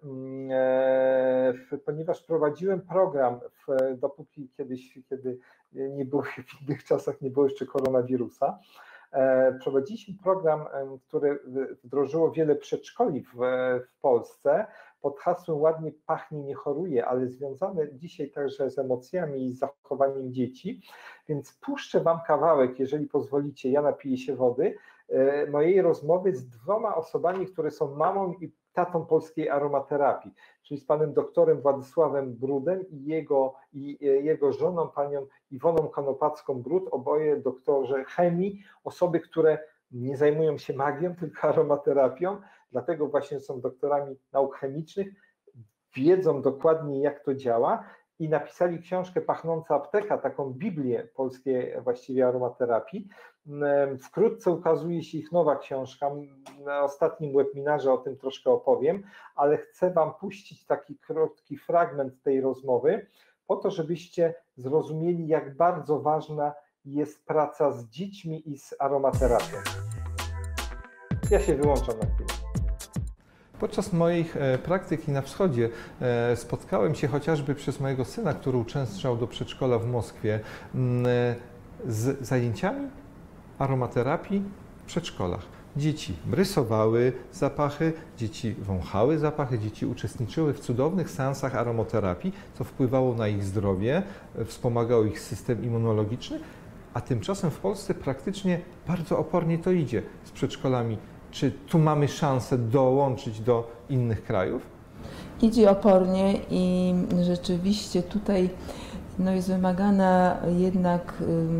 ponieważ prowadziłem program, dopóki kiedy nie było, w innych czasach nie było jeszcze koronawirusa. Prowadziliśmy program, który wdrożyło wiele przedszkoli w Polsce pod hasłem Ładnie pachnie, nie choruje, ale związane dzisiaj także z emocjami i z zachowaniem dzieci, więc puszczę Wam kawałek, jeżeli pozwolicie, ja napiję się wody, mojej rozmowy z 2 osobami, które są mamą i tatą polskiej aromaterapii, czyli z panem doktorem Władysławem Brudem i jego żoną, panią Iwoną Konopacką-Brud, oboje doktorzy chemii, osoby, które nie zajmują się magią, tylko aromaterapią, dlatego właśnie są doktorami nauk chemicznych, wiedzą dokładnie, jak to działa i napisali książkę Pachnąca apteka, taką Biblię polskiej właściwie aromaterapii. Wkrótce ukazuje się ich nowa książka, na ostatnim webinarze o tym troszkę opowiem, ale chcę Wam puścić taki krótki fragment tej rozmowy, po to, żebyście zrozumieli, jak bardzo ważna jest praca z dziećmi i z aromaterapią. Ja się wyłączam na chwilę. Podczas moich praktyk na wschodzie spotkałem się chociażby przez mojego syna, który uczęszczał do przedszkola w Moskwie, z zajęciami aromaterapii w przedszkolach. Dzieci rysowały zapachy, dzieci wąchały zapachy, dzieci uczestniczyły w cudownych seansach aromaterapii, co wpływało na ich zdrowie, wspomagało ich system immunologiczny, a tymczasem w Polsce praktycznie bardzo opornie to idzie z przedszkolami. Czy tu mamy szansę dołączyć do innych krajów? Idzie opornie i rzeczywiście tutaj No jest wymagana jednak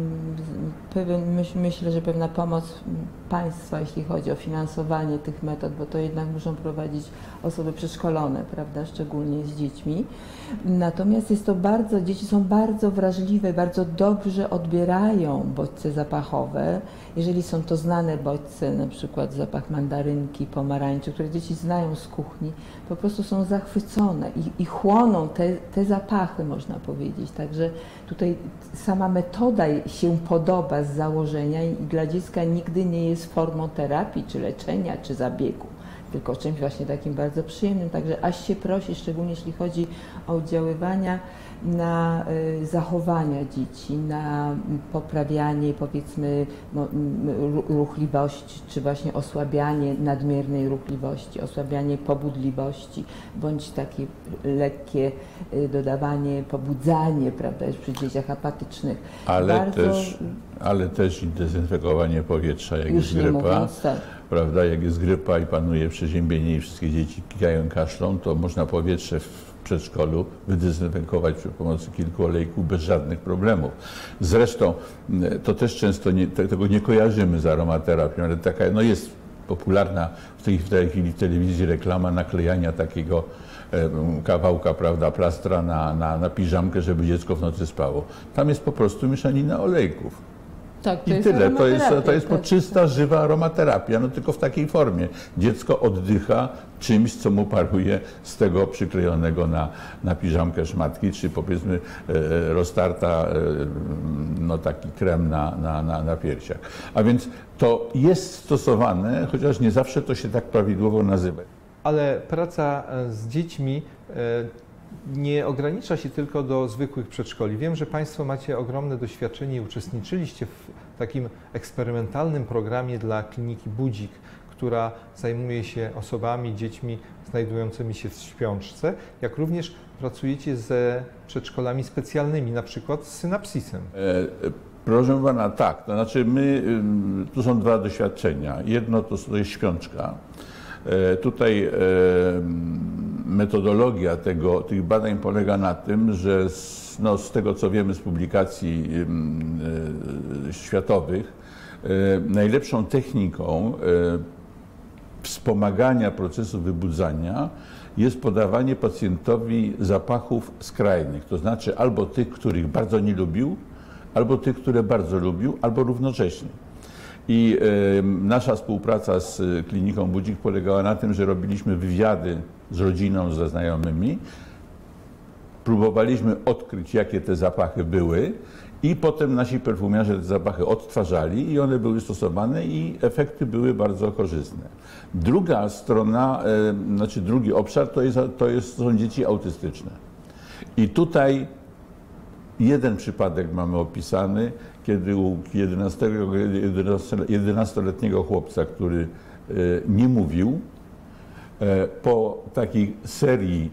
myślę, że pewna pomoc państwa, jeśli chodzi o finansowanie tych metod, bo to jednak muszą prowadzić osoby przeszkolone, prawda, szczególnie z dziećmi. Natomiast dzieci są bardzo wrażliwe, bardzo dobrze odbierają bodźce zapachowe. Jeżeli są to znane bodźce, na przykład zapach mandarynki, pomarańczy, które dzieci znają z kuchni, po prostu są zachwycone i chłoną te zapachy, można powiedzieć. Także tutaj sama metoda się podoba z założenia i dla dziecka nigdy nie jest formą terapii, czy leczenia, czy zabiegu, tylko czymś właśnie takim bardzo przyjemnym. Także aż się prosi, szczególnie jeśli chodzi o oddziaływania na zachowania dzieci, na poprawianie, powiedzmy, ruchliwości, czy właśnie osłabianie nadmiernej ruchliwości, osłabianie pobudliwości, bądź takie lekkie dodawanie, pobudzanie, prawda, przy dzieciach apatycznych. Ale też i dezynfekowanie powietrza, jak jest grypa. Mówiąc, tak. Prawda, jak jest grypa i panuje przeziębienie i wszystkie dzieci kikają, kaszlą, to można powietrze w przedszkolu wydezynfekować przy pomocy kilku olejków bez żadnych problemów. Zresztą to też często tego nie kojarzymy z aromaterapią, ale taka jest popularna w tej chwili w telewizji reklama naklejania takiego kawałka, prawda, plastra na piżamkę, żeby dziecko w nocy spało. Tam jest po prostu mieszanina olejków. Tak, I tyle. To jest czysta, żywa aromaterapia, no tylko w takiej formie. Dziecko oddycha czymś, co mu paruje z tego przyklejonego na piżamkę szmatki, czy powiedzmy roztarta, no taki krem na piersiach. A więc to jest stosowane, chociaż nie zawsze to się tak prawidłowo nazywa. Ale praca z dziećmi nie ogranicza się tylko do zwykłych przedszkoli. Wiem, że Państwo macie ogromne doświadczenie i uczestniczyliście w takim eksperymentalnym programie dla kliniki Budzik, która zajmuje się osobami, dziećmi znajdującymi się w śpiączce, jak również pracujecie ze przedszkolami specjalnymi, na przykład z synapsisem. Proszę pana, tak, to znaczy tu są dwa doświadczenia. Jedno to jest śpiączka. Tutaj metodologia tych badań polega na tym, że z tego co wiemy z publikacji światowych, najlepszą techniką wspomagania procesu wybudzania jest podawanie pacjentowi zapachów skrajnych, to znaczy albo tych, których bardzo nie lubił, albo tych, które bardzo lubił, albo równocześnie. I nasza współpraca z kliniką Budzik polegała na tym, że robiliśmy wywiady z rodziną, ze znajomymi, próbowaliśmy odkryć, jakie te zapachy były i potem nasi perfumiarze te zapachy odtwarzali i one były stosowane i efekty były bardzo korzystne. Druga strona, drugi obszar to są dzieci autystyczne. I tutaj jeden przypadek mamy opisany, kiedy u 11-letniego chłopca, który nie mówił, po takiej serii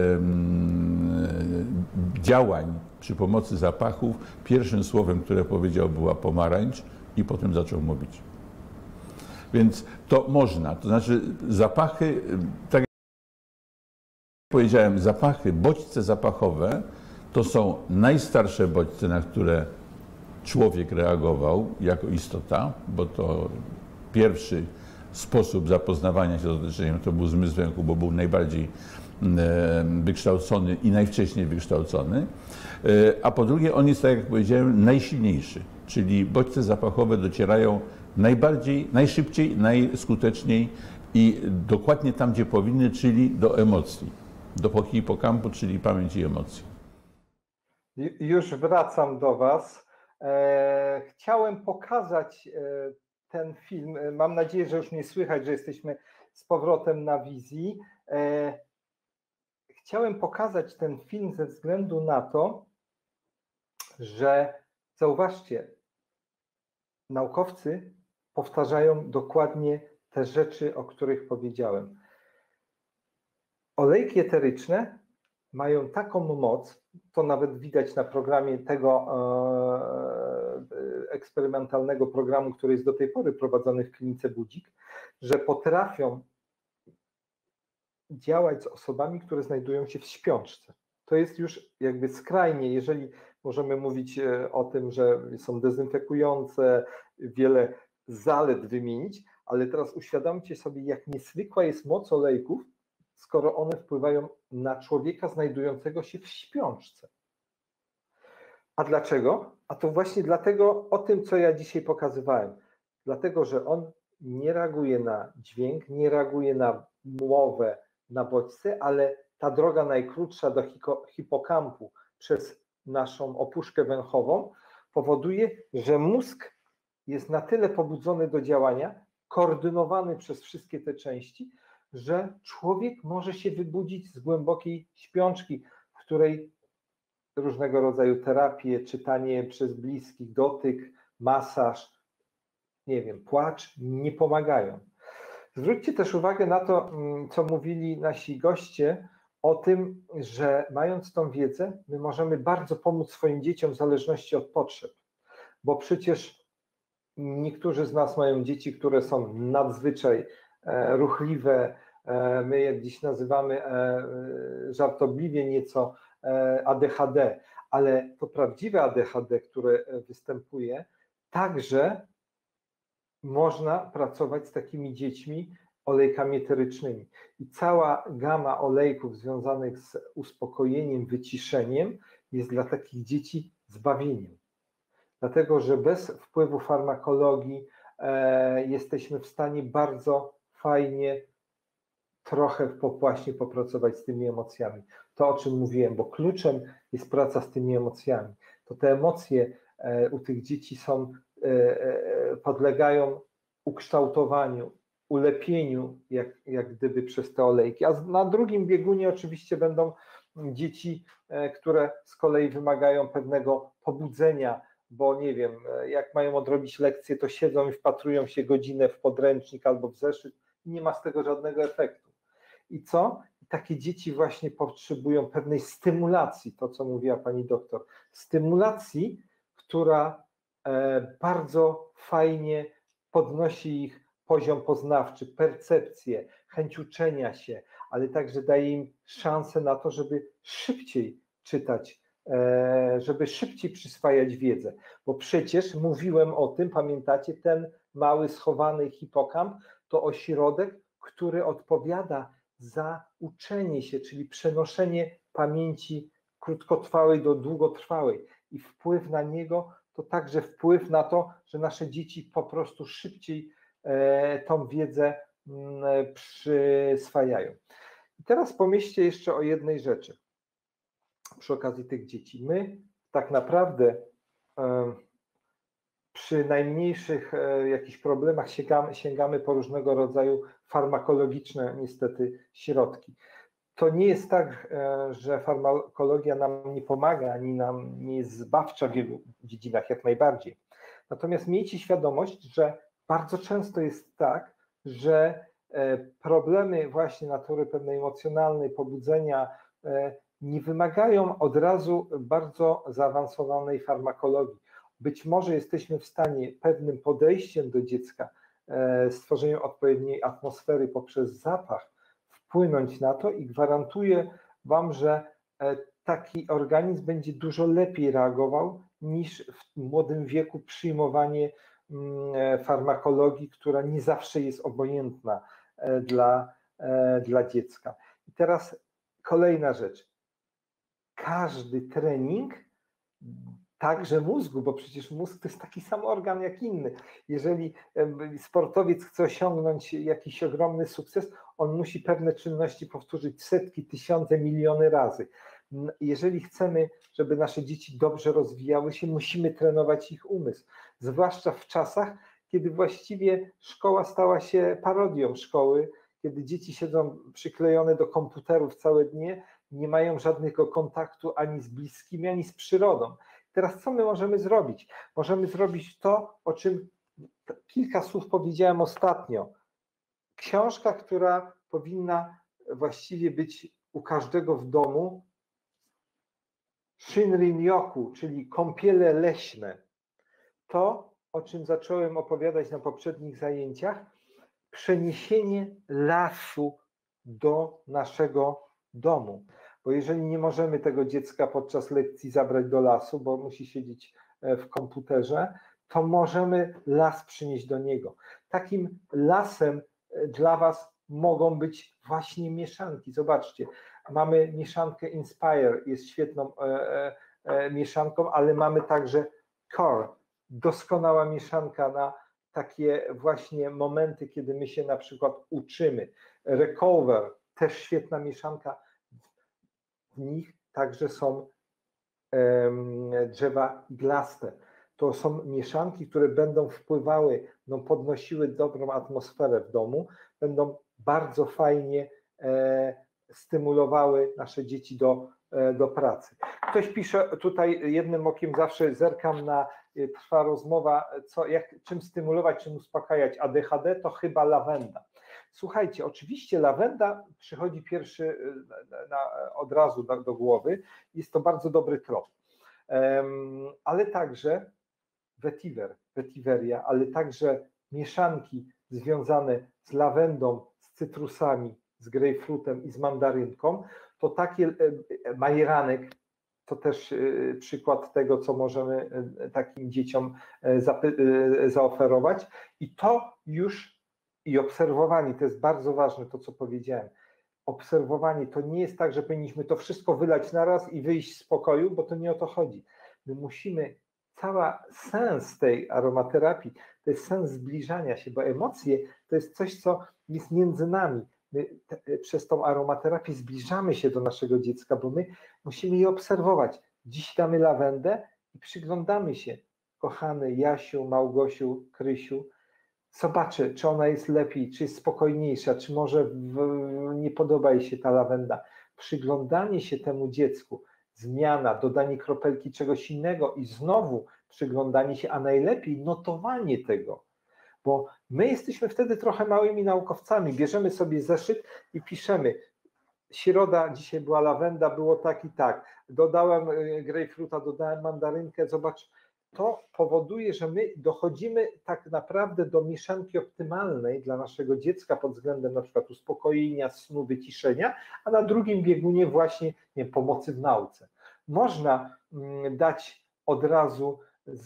działań przy pomocy zapachów, pierwszym słowem, które powiedział, była pomarańcz i potem zaczął mówić. Więc to można, to znaczy zapachy, tak jak powiedziałem, bodźce zapachowe to są najstarsze bodźce, na które człowiek reagował jako istota, bo to pierwszy sposób zapoznawania się z otoczeniem to był zmysł węchu, bo był najbardziej wykształcony i najwcześniej wykształcony, a po drugie on jest, tak jak powiedziałem, najsilniejszy, czyli bodźce zapachowe docierają najszybciej, najskuteczniej i dokładnie tam, gdzie powinny, czyli do emocji, do hipokampu, czyli pamięci emocji. Już wracam do Was. Chciałem pokazać ten film. Mam nadzieję, że już mnie słychać, że jesteśmy z powrotem na wizji. Chciałem pokazać ten film ze względu na to, że zauważcie, naukowcy powtarzają dokładnie te rzeczy, o których powiedziałem. Olejki eteryczne mają taką moc, to nawet widać na programie tego eksperymentalnego programu, który jest do tej pory prowadzony w klinice Budzik, że potrafią działać z osobami, które znajdują się w śpiączce. to jest już jakby skrajnie, jeżeli możemy mówić o tym, że są dezynfekujące, wiele zalet wymienić, ale teraz uświadomcie sobie, jak niezwykła jest moc olejków, skoro one wpływają na człowieka znajdującego się w śpiączce. A dlaczego? A to właśnie dlatego, o tym, co ja dzisiaj pokazywałem. Dlatego, że on nie reaguje na dźwięk, nie reaguje na mowę, na bodźce, ale ta droga najkrótsza do hipokampu przez naszą opuszkę węchową powoduje, że mózg jest na tyle pobudzony do działania, koordynowany przez wszystkie te części, że człowiek może się wybudzić z głębokiej śpiączki, w której różnego rodzaju terapie, czytanie przez bliskich, dotyk, masaż, nie wiem, płacz nie pomagają. Zwróćcie też uwagę na to, co mówili nasi goście o tym, że mając tą wiedzę, my możemy bardzo pomóc swoim dzieciom w zależności od potrzeb, bo przecież niektórzy z nas mają dzieci, które są nadzwyczaj ruchliwe, my jak dziś nazywamy żartobliwie nieco ADHD, ale to prawdziwe ADHD, które występuje, także można pracować z takimi dziećmi olejkami eterycznymi. I cała gama olejków związanych z uspokojeniem, wyciszeniem jest dla takich dzieci zbawieniem. Dlatego, że bez wpływu farmakologii jesteśmy w stanie bardzo fajnie trochę właśnie popracować z tymi emocjami. To, o czym mówiłem, bo kluczem jest praca z tymi emocjami. To te emocje u tych dzieci podlegają ukształtowaniu, ulepieniu, jak gdyby przez te olejki. A na drugim biegunie oczywiście będą dzieci, które z kolei wymagają pewnego pobudzenia, bo nie wiem, jak mają odrobić lekcje, to siedzą i wpatrują się godzinę w podręcznik albo w zeszyt i nie ma z tego żadnego efektu. I co? Takie dzieci właśnie potrzebują pewnej stymulacji, to co mówiła pani doktor, stymulacji, która bardzo fajnie podnosi ich poziom poznawczy, percepcję, chęć uczenia się, ale także daje im szansę na to, żeby szybciej czytać, żeby szybciej przyswajać wiedzę. Bo przecież mówiłem o tym, pamiętacie, ten mały schowany hipokamp to ośrodek, który odpowiada za uczenie się, czyli przenoszenie pamięci krótkotrwałej do długotrwałej i wpływ na niego to także wpływ na to, że nasze dzieci po prostu szybciej tą wiedzę przyswajają. I teraz pomyślcie jeszcze o jednej rzeczy przy okazji tych dzieci. My tak naprawdę przy najmniejszych jakichś problemach sięgamy po różnego rodzaju farmakologiczne niestety środki. To nie jest tak, że farmakologia nam nie pomaga, ani nam nie jest zbawcza w wielu dziedzinach, jak najbardziej. Natomiast miejcie świadomość, że bardzo często jest tak, że problemy właśnie natury pewnej emocjonalnej, pobudzenia nie wymagają od razu bardzo zaawansowanej farmakologii. Być może jesteśmy w stanie pewnym podejściem do dziecka, stworzeniem odpowiedniej atmosfery poprzez zapach, wpłynąć na to i gwarantuję Wam, że taki organizm będzie dużo lepiej reagował niż w młodym wieku przyjmowanie farmakologii, która nie zawsze jest obojętna dla dziecka. I teraz kolejna rzecz. Każdy trening, także mózgu, bo przecież mózg to jest taki sam organ jak inny. Jeżeli sportowiec chce osiągnąć jakiś ogromny sukces, on musi pewne czynności powtórzyć setki, tysiące, miliony razy. Jeżeli chcemy, żeby nasze dzieci dobrze rozwijały się, musimy trenować ich umysł. Zwłaszcza w czasach, kiedy właściwie szkoła stała się parodią szkoły, kiedy dzieci siedzą przyklejone do komputerów całe dnie, nie mają żadnego kontaktu ani z bliskimi, ani z przyrodą. Teraz co my możemy zrobić? Możemy zrobić to, o czym kilka słów powiedziałem ostatnio. Książka, która powinna właściwie być u każdego w domu, Shinrin-yoku, czyli kąpiele leśne. To, o czym zacząłem opowiadać na poprzednich zajęciach, przeniesienie lasu do naszego domu. bo jeżeli nie możemy tego dziecka podczas lekcji zabrać do lasu, bo musi siedzieć w komputerze, to możemy las przynieść do niego. Takim lasem dla Was mogą być właśnie mieszanki. Zobaczcie, mamy mieszankę Inspire, jest świetną mieszanką, ale mamy także Core, doskonała mieszanka na takie właśnie momenty, kiedy my się na przykład uczymy. Recover, też świetna mieszanka. W nich także są drzewa iglaste. To są mieszanki, które będą wpływały, no, podnosiły dobrą atmosferę w domu, będą bardzo fajnie stymulowały nasze dzieci do pracy. Ktoś pisze tutaj, jednym okiem zawsze zerkam trwa rozmowa, czym stymulować, czym uspokajać ADHD, to chyba lawenda. Słuchajcie, oczywiście lawenda przychodzi pierwszy od razu do głowy, jest to bardzo dobry trop, ale także vetiveria, ale także mieszanki związane z lawendą, z cytrusami, z grejpfrutem i z mandarynką, to takie majeranek, to też przykład tego, co możemy takim dzieciom zaoferować. I to już, i obserwowanie, to jest bardzo ważne, to co powiedziałem. Obserwowanie to nie jest tak, że powinniśmy to wszystko wylać naraz i wyjść z pokoju, bo to nie o to chodzi. My musimy, sens tej aromaterapii to jest sens zbliżania się, bo emocje to jest coś, co jest między nami. My przez tą aromaterapię zbliżamy się do naszego dziecka, bo my musimy je obserwować. Dziś damy lawendę i przyglądamy się. Kochany Jasiu, Małgosiu, Krysiu, zobaczę, czy ona jest lepiej, czy jest spokojniejsza, czy może nie podoba jej się ta lawenda. Przyglądanie się temu dziecku, zmiana, dodanie kropelki czegoś innego i znowu przyglądanie się, a najlepiej notowanie tego. Bo my jesteśmy wtedy trochę małymi naukowcami, bierzemy sobie zeszyt i piszemy, środa, dzisiaj była lawenda, było tak i tak, dodałem grejpfruta, dodałem mandarynkę, zobacz, to powoduje, że my dochodzimy tak naprawdę do mieszanki optymalnej dla naszego dziecka pod względem na przykład uspokojenia, snu, wyciszenia, a na drugim biegunie właśnie, nie wiem, pomocy w nauce. Można dać od razu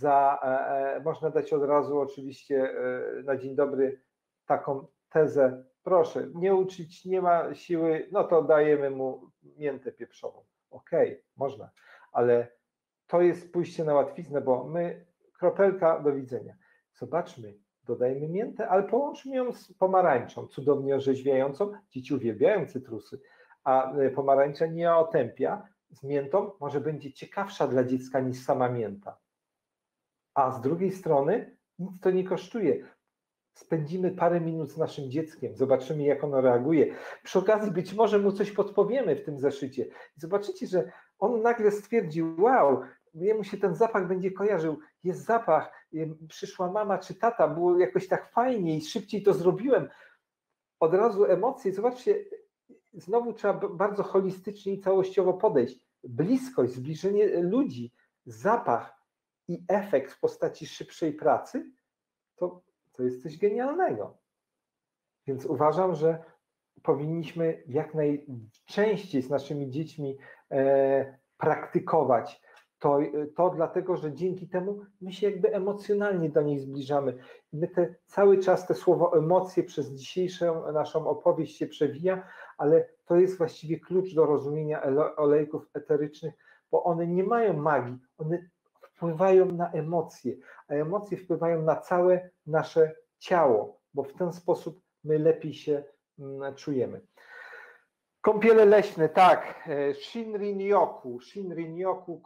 oczywiście na dzień dobry taką tezę, proszę, nie uczyć, nie ma siły, no to dajemy mu miętę pieprzową. Okej, można, ale to jest pójście na łatwiznę, bo my, kropelka, do widzenia. Zobaczmy, dodajmy miętę, ale połączmy ją z pomarańczą, cudownie orzeźwiającą. Dzieci uwielbiają cytrusy, a pomarańcza nie otępia. Z miętą może będzie ciekawsza dla dziecka niż sama mięta. A z drugiej strony nic to nie kosztuje. Spędzimy parę minut z naszym dzieckiem, zobaczymy, jak ono reaguje. Przy okazji być może mu coś podpowiemy w tym zeszycie. I zobaczycie, że on nagle stwierdził, wow, jemu się ten zapach będzie kojarzył, jest zapach, przyszła mama czy tata, było jakoś tak fajnie i szybciej to zrobiłem. Od razu emocje, zobaczcie, znowu trzeba bardzo holistycznie i całościowo podejść. Bliskość, zbliżenie ludzi, zapach i efekt w postaci szybszej pracy, to jest coś genialnego. Więc uważam, że powinniśmy jak najczęściej z naszymi dziećmi praktykować to dlatego, że dzięki temu my się jakby emocjonalnie do nich zbliżamy. My cały czas te słowo emocje przez dzisiejszą naszą opowieść się przewija, ale to jest właściwie klucz do rozumienia olejków eterycznych, bo one nie mają magii, one wpływają na emocje, a emocje wpływają na całe nasze ciało, bo w ten sposób my lepiej się czujemy. Kąpiele leśne, tak, Shinrin-yoku,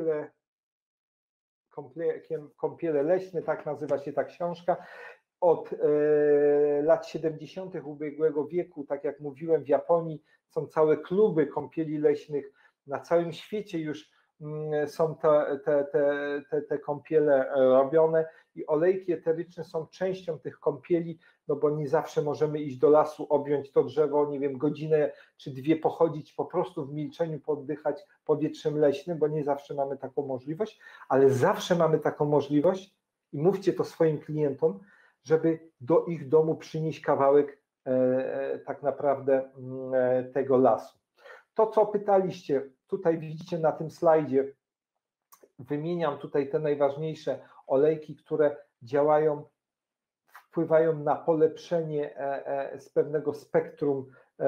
kąpiele leśne, tak nazywa się ta książka. Od lat 70. ubiegłego wieku, tak jak mówiłem, w Japonii są całe kluby kąpieli leśnych, na całym świecie już są te kąpiele robione i olejki eteryczne są częścią tych kąpieli, no bo nie zawsze możemy iść do lasu, objąć to drzewo, nie wiem, godzinę czy dwie pochodzić, po prostu w milczeniu poddychać powietrzem leśnym, bo nie zawsze mamy taką możliwość, ale zawsze mamy taką możliwość i mówcie to swoim klientom, żeby do ich domu przynieść kawałek tak naprawdę tego lasu. to, co pytaliście, tutaj widzicie na tym slajdzie, wymieniam tutaj te najważniejsze olejki, które działają, wpływają na polepszenie z pewnego spektrum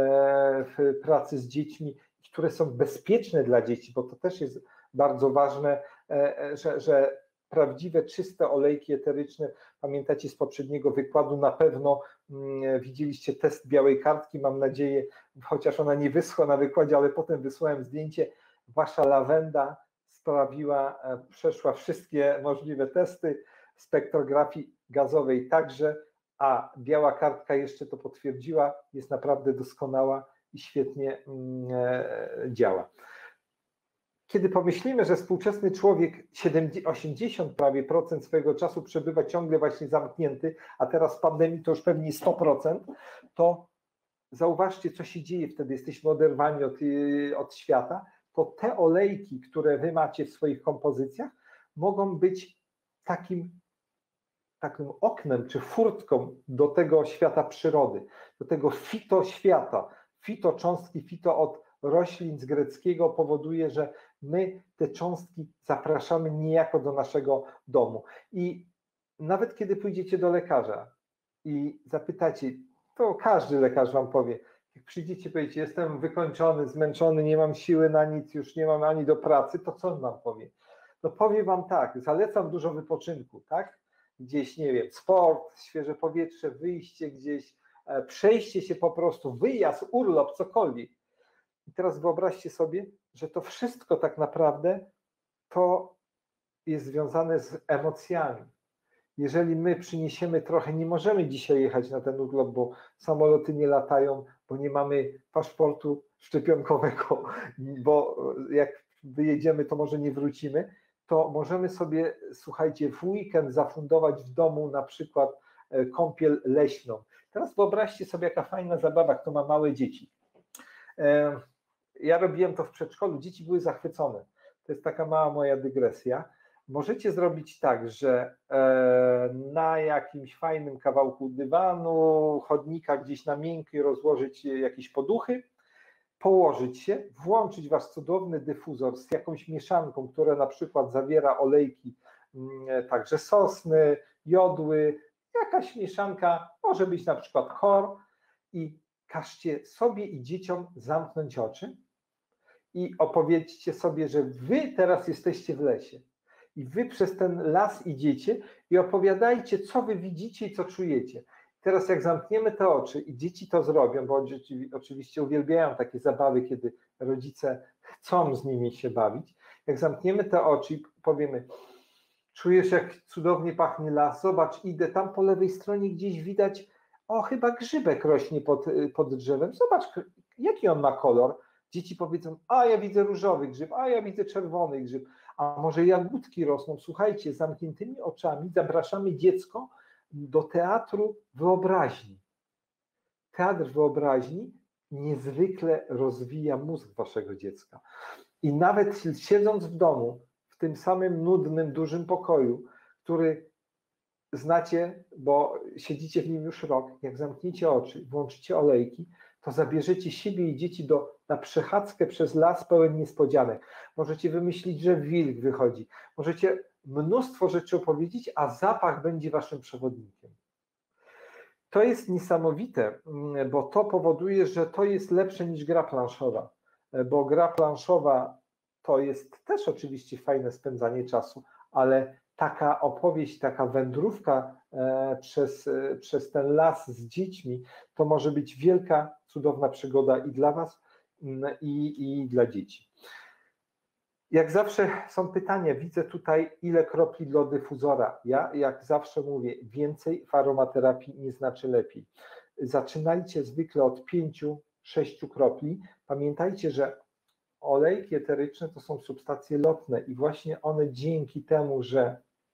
w pracy z dziećmi, które są bezpieczne dla dzieci, bo to też jest bardzo ważne, że prawdziwe, czyste olejki eteryczne, pamiętacie z poprzedniego wykładu, na pewno widzieliście test białej kartki, mam nadzieję, chociaż ona nie wyschła na wykładzie, ale potem wysłałem zdjęcie, wasza lawenda przeszła wszystkie możliwe testy, spektrografii gazowej także, a biała kartka jeszcze to potwierdziła, jest naprawdę doskonała i świetnie działa. Kiedy pomyślimy, że współczesny człowiek 80 prawie procent swojego czasu przebywa ciągle właśnie zamknięty, a teraz w pandemii to już pewnie 100%, to zauważcie, co się dzieje wtedy, jesteśmy oderwani od świata, to te olejki, które wy macie w swoich kompozycjach, mogą być takim oknem czy furtką do tego świata przyrody, do tego fitoświata. Fito, cząstki fito od roślin z greckiego powoduje, że my te cząstki zapraszamy niejako do naszego domu. I nawet kiedy pójdziecie do lekarza i zapytacie, to każdy lekarz wam powie, jak przyjdziecie, powiecie, jestem wykończony, zmęczony, nie mam siły na nic, już nie mam ani do pracy, to co on wam powie? No powie wam tak, zalecam dużo wypoczynku, tak? Gdzieś, nie wiem, sport, świeże powietrze, wyjście gdzieś, przejście się po prostu, wyjazd, urlop, cokolwiek. I teraz wyobraźcie sobie, że to wszystko tak naprawdę to jest związane z emocjami. Jeżeli my przyniesiemy trochę, nie możemy dzisiaj jechać na ten urlop, bo samoloty nie latają, bo nie mamy paszportu szczepionkowego, bo jak wyjedziemy, to może nie wrócimy, to możemy sobie, słuchajcie, w weekend zafundować w domu na przykład kąpiel leśną. Teraz wyobraźcie sobie, jaka fajna zabawa, kto ma małe dzieci. Ja robiłem to w przedszkolu, dzieci były zachwycone. To jest taka mała moja dygresja. Możecie zrobić tak, że na jakimś fajnym kawałku dywanu, chodnika gdzieś na miękkie rozłożyć jakieś poduchy, położyć się, włączyć wasz cudowny dyfuzor z jakąś mieszanką, która na przykład zawiera olejki, także sosny, jodły, jakaś mieszanka, może być na przykład chor, i każcie sobie i dzieciom zamknąć oczy i opowiedzcie sobie, że wy teraz jesteście w lesie i wy przez ten las idziecie i opowiadajcie, co wy widzicie i co czujecie. Teraz jak zamkniemy te oczy i dzieci to zrobią, bo oczywiście uwielbiają takie zabawy, kiedy rodzice chcą z nimi się bawić, jak zamkniemy te oczy i powiemy, czujesz, jak cudownie pachnie las, zobacz, idę, tam po lewej stronie gdzieś widać, o, chyba grzybek rośnie pod drzewem, zobacz, jaki on ma kolor. Dzieci powiedzą, a ja widzę różowy grzyb, a ja widzę czerwony grzyb, a może jagódki rosną. Słuchajcie, z zamkniętymi oczami zapraszamy dziecko do teatru wyobraźni. Teatr wyobraźni niezwykle rozwija mózg waszego dziecka. I nawet siedząc w domu, w tym samym nudnym, dużym pokoju, który znacie, bo siedzicie w nim już rok, jak zamkniecie oczy, włączycie olejki, to zabierzecie siebie i dzieci na przechadzkę przez las pełen niespodzianek. Możecie wymyślić, że wilk wychodzi. Możecie mnóstwo rzeczy opowiedzieć, a zapach będzie waszym przewodnikiem. To jest niesamowite, bo to powoduje, że to jest lepsze niż gra planszowa, bo gra planszowa to jest też oczywiście fajne spędzanie czasu, ale taka opowieść, taka wędrówka przez ten las z dziećmi, to może być wielka, cudowna przygoda i dla was, i dla dzieci. Jak zawsze są pytania, widzę tutaj, ile kropli do dyfuzora. Ja jak zawsze mówię, więcej w aromaterapii nie znaczy lepiej. Zaczynajcie zwykle od 5-6 kropli. Pamiętajcie, że olejki eteryczne to są substancje lotne i właśnie one dzięki temu, że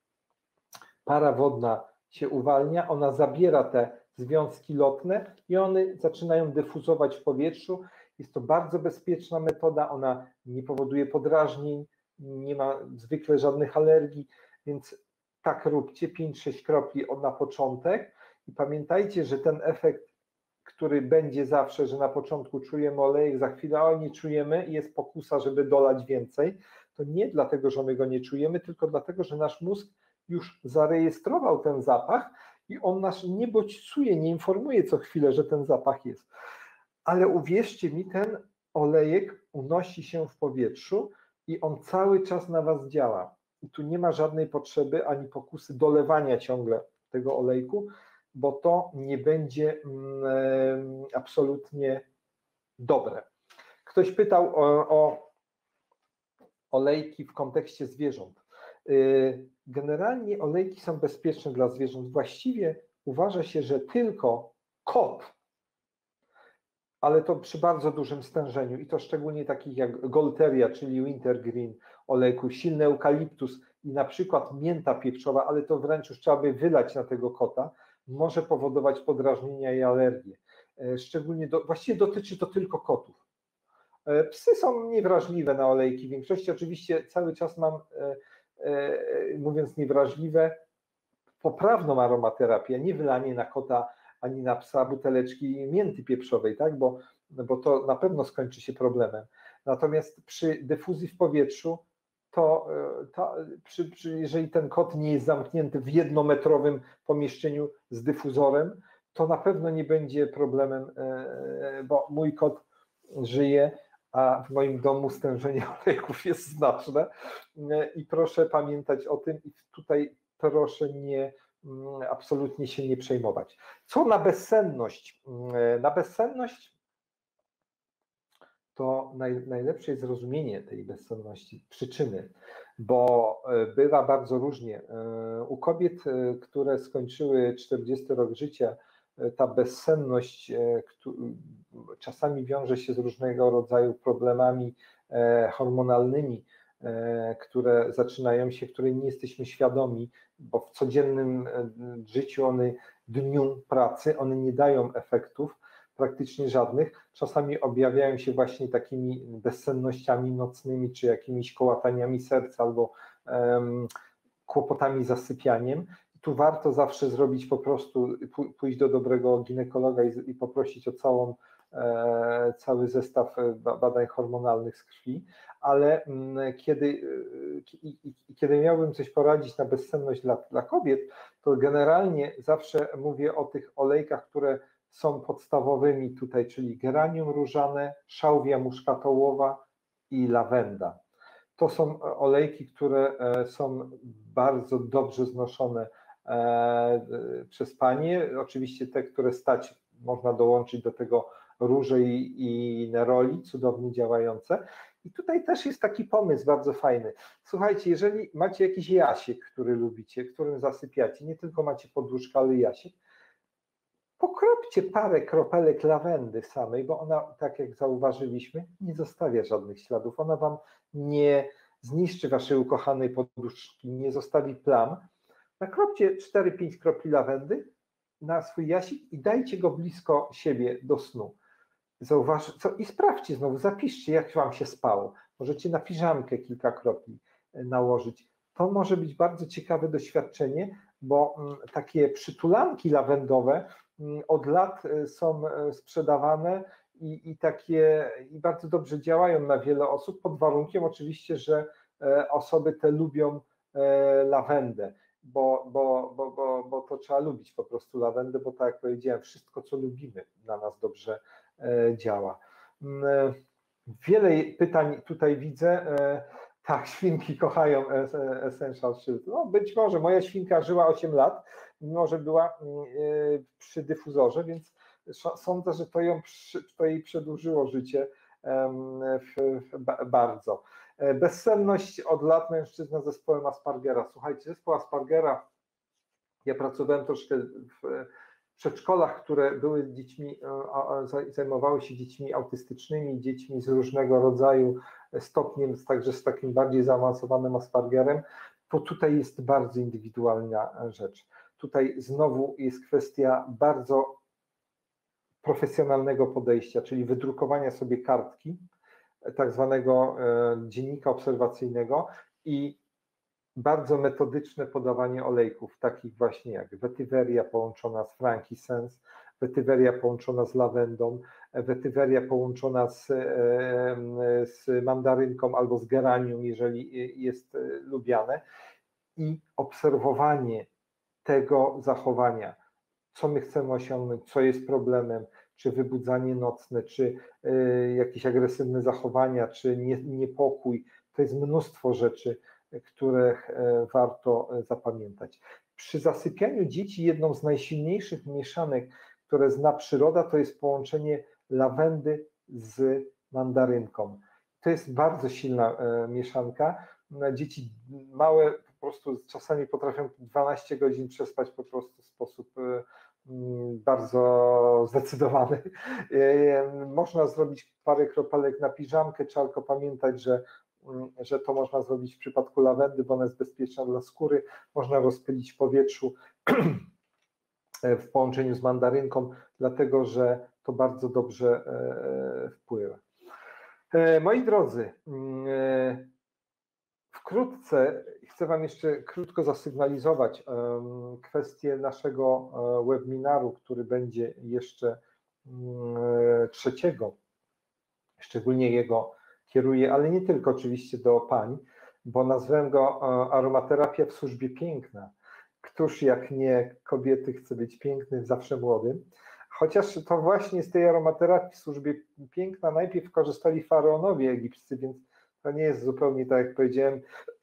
para wodna się uwalnia, ona zabiera te związki lotne i one zaczynają dyfuzować w powietrzu. Jest to bardzo bezpieczna metoda, ona nie powoduje podrażnień, nie ma zwykle żadnych alergii, więc tak róbcie, 5-6 kropli na początek i pamiętajcie, że ten efekt który będzie zawsze, że na początku czujemy olejek, za chwilę nie czujemy i jest pokusa, żeby dolać więcej, to nie dlatego, że my go nie czujemy, tylko dlatego, że nasz mózg już zarejestrował ten zapach i on nas nie bodźcuje, nie informuje co chwilę, że ten zapach jest. Ale uwierzcie mi, ten olejek unosi się w powietrzu i on cały czas na was działa. I tu nie ma żadnej potrzeby ani pokusy dolewania ciągle tego olejku, bo to nie będzie absolutnie dobre. Ktoś pytał o olejki w kontekście zwierząt. Generalnie olejki są bezpieczne dla zwierząt. Właściwie uważa się, że tylko kot, ale to przy bardzo dużym stężeniu i to szczególnie takich jak Golteria, czyli wintergreen olejku, silny eukaliptus i na przykład mięta pieprzowa, ale to wręcz już trzeba by wylać na tego kota, może powodować podrażnienia i alergie. Szczególnie, właściwie dotyczy to tylko kotów. Psy są niewrażliwe na olejki w większości. Oczywiście cały czas mam, mówiąc niewrażliwe, poprawną aromaterapię, nie wylanie na kota ani na psa buteleczki mięty pieprzowej, tak? Bo to na pewno skończy się problemem. Natomiast przy dyfuzji w powietrzu, jeżeli ten kot nie jest zamknięty w jednometrowym pomieszczeniu z dyfuzorem, to na pewno nie będzie problemem, bo mój kot żyje, a w moim domu stężenie olejków jest znaczne i proszę pamiętać o tym i tutaj proszę absolutnie się nie przejmować. Co na bezsenność? Na bezsenność to najlepsze jest zrozumienie tej bezsenności, przyczyny, bo bywa bardzo różnie. U kobiet, które skończyły 40 rok życia, ta bezsenność czasami wiąże się z różnego rodzaju problemami hormonalnymi, które zaczynają się, których nie jesteśmy świadomi, bo w codziennym życiu dniu pracy, one nie dają efektów praktycznie żadnych. Czasami objawiają się właśnie takimi bezsennościami nocnymi, czy jakimiś kołataniami serca, albo kłopotami z zasypianiem. Tu warto zawsze zrobić po prostu, pójść do dobrego ginekologa i poprosić o cały zestaw badań hormonalnych z krwi, ale kiedy miałbym coś poradzić na bezsenność dla kobiet, to generalnie zawsze mówię o tych olejkach, które są podstawowymi tutaj, czyli geranium różane, szałwia muszkatołowa i lawenda. To są olejki, które są bardzo dobrze znoszone przez panie. Oczywiście te, które stać, można dołączyć do tego róże i neroli, cudownie działające. I tutaj też jest taki pomysł bardzo fajny. Słuchajcie, jeżeli macie jakiś jasiek, który lubicie, którym zasypiacie, nie tylko macie poduszkę, ale jasiek, pokropcie parę kropelek lawendy samej, bo ona, tak jak zauważyliśmy, nie zostawia żadnych śladów. Ona wam nie zniszczy waszej ukochanej poduszki, nie zostawi plam. Nakropcie 4-5 kropli lawendy na swój jasik i dajcie go blisko siebie do snu. I sprawdźcie znowu, zapiszcie, jak wam się spało. Możecie na piżamkę kilka kropli nałożyć. To może być bardzo ciekawe doświadczenie, bo takie przytulanki lawendowe od lat są sprzedawane i bardzo dobrze działają na wiele osób, pod warunkiem oczywiście, że osoby te lubią lawendę, bo to trzeba lubić po prostu lawendę, bo tak jak powiedziałem, wszystko co lubimy na nas dobrze działa. Wiele pytań tutaj widzę. Tak, świnki kochają Essential Shield. No być może, moja świnka żyła 8 lat, mimo że była przy dyfuzorze, więc sądzę, że to jej przedłużyło życie bardzo. Bezsenność od lat mężczyzna z zespołem Aspergera. Słuchajcie, zespół Aspergera, ja pracowałem troszkę w przedszkolach, które były dziećmi, zajmowały się dziećmi autystycznymi, dziećmi z różnego rodzaju stopniem, także z takim bardziej zaawansowanym Aspergerem, to tutaj jest bardzo indywidualna rzecz. Tutaj znowu jest kwestia bardzo profesjonalnego podejścia, czyli wydrukowania sobie kartki, tak zwanego dziennika obserwacyjnego i bardzo metodyczne podawanie olejków, takich właśnie jak Vetiveria połączona z frankincense, wetyweria połączona z lawendą, wetyweria połączona z mandarynką albo z geranium, jeżeli jest lubiane, i obserwowanie tego zachowania, co my chcemy osiągnąć, co jest problemem, czy wybudzanie nocne, czy jakieś agresywne zachowania, czy niepokój. To jest mnóstwo rzeczy, które warto zapamiętać. Przy zasypianiu dzieci jedną z najsilniejszych mieszanek, które zna przyroda, to jest połączenie lawendy z mandarynką. To jest bardzo silna mieszanka. Dzieci małe po prostu czasami potrafią 12 godzin przespać po prostu w sposób bardzo zdecydowany. Można zrobić parę kropelek na piżamkę, trzeba tylko pamiętać, że to można zrobić w przypadku lawendy, bo ona jest bezpieczna dla skóry. Można rozpylić w powietrzu w połączeniu z mandarynką, dlatego że to bardzo dobrze wpływa. Moi drodzy, wkrótce chcę Wam jeszcze krótko zasygnalizować kwestię naszego webinaru, który będzie jeszcze 3. Szczególnie jego kieruję, ale nie tylko oczywiście do pań, bo nazwałem go Aromaterapia w służbie piękna. Któż jak nie kobiety chce być pięknym, zawsze młodym. Chociaż to właśnie z tej aromaterapii w służbie piękna najpierw korzystali faraonowie egipscy, więc to nie jest zupełnie tak, jak powiedziałem,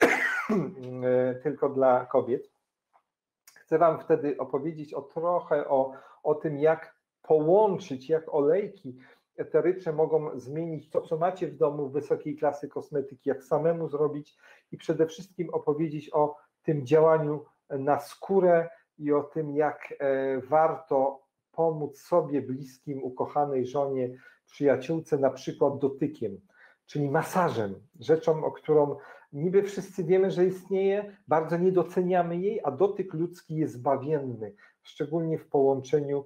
tylko dla kobiet. Chcę Wam wtedy opowiedzieć trochę o tym, jak połączyć, jak olejki eteryczne mogą zmienić to, co macie w domu, wysokiej klasy kosmetyki, jak samemu zrobić i przede wszystkim opowiedzieć o tym działaniu na skórę i o tym, jak warto pomóc sobie, bliskim, ukochanej żonie, przyjaciółce, na przykład dotykiem, czyli masażem, rzeczą, o którą niby wszyscy wiemy, że istnieje, bardzo nie doceniamy jej, a dotyk ludzki jest bawienny, szczególnie w połączeniu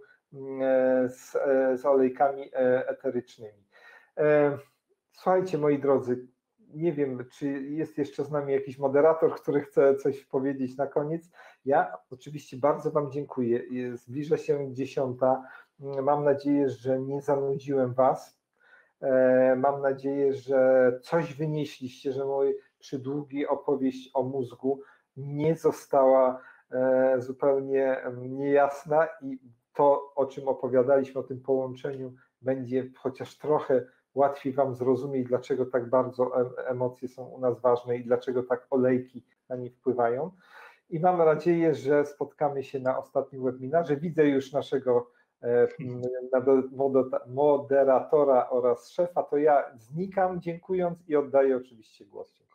z olejkami eterycznymi. Słuchajcie, moi drodzy, nie wiem, czy jest jeszcze z nami jakiś moderator, który chce coś powiedzieć na koniec. Ja oczywiście bardzo Wam dziękuję. Zbliża się 10. Mam nadzieję, że nie zanudziłem Was. Mam nadzieję, że coś wynieśliście, że moja przydługa opowieść o mózgu nie została zupełnie niejasna i to, o czym opowiadaliśmy, o tym połączeniu, będzie chociaż trochę łatwiej Wam zrozumieć, dlaczego tak bardzo emocje są u nas ważne i dlaczego tak olejki na nie wpływają. I mam nadzieję, że spotkamy się na ostatnim webinarze. Widzę już naszego moderatora oraz szefa, to ja znikam, dziękując, i oddaję oczywiście głos.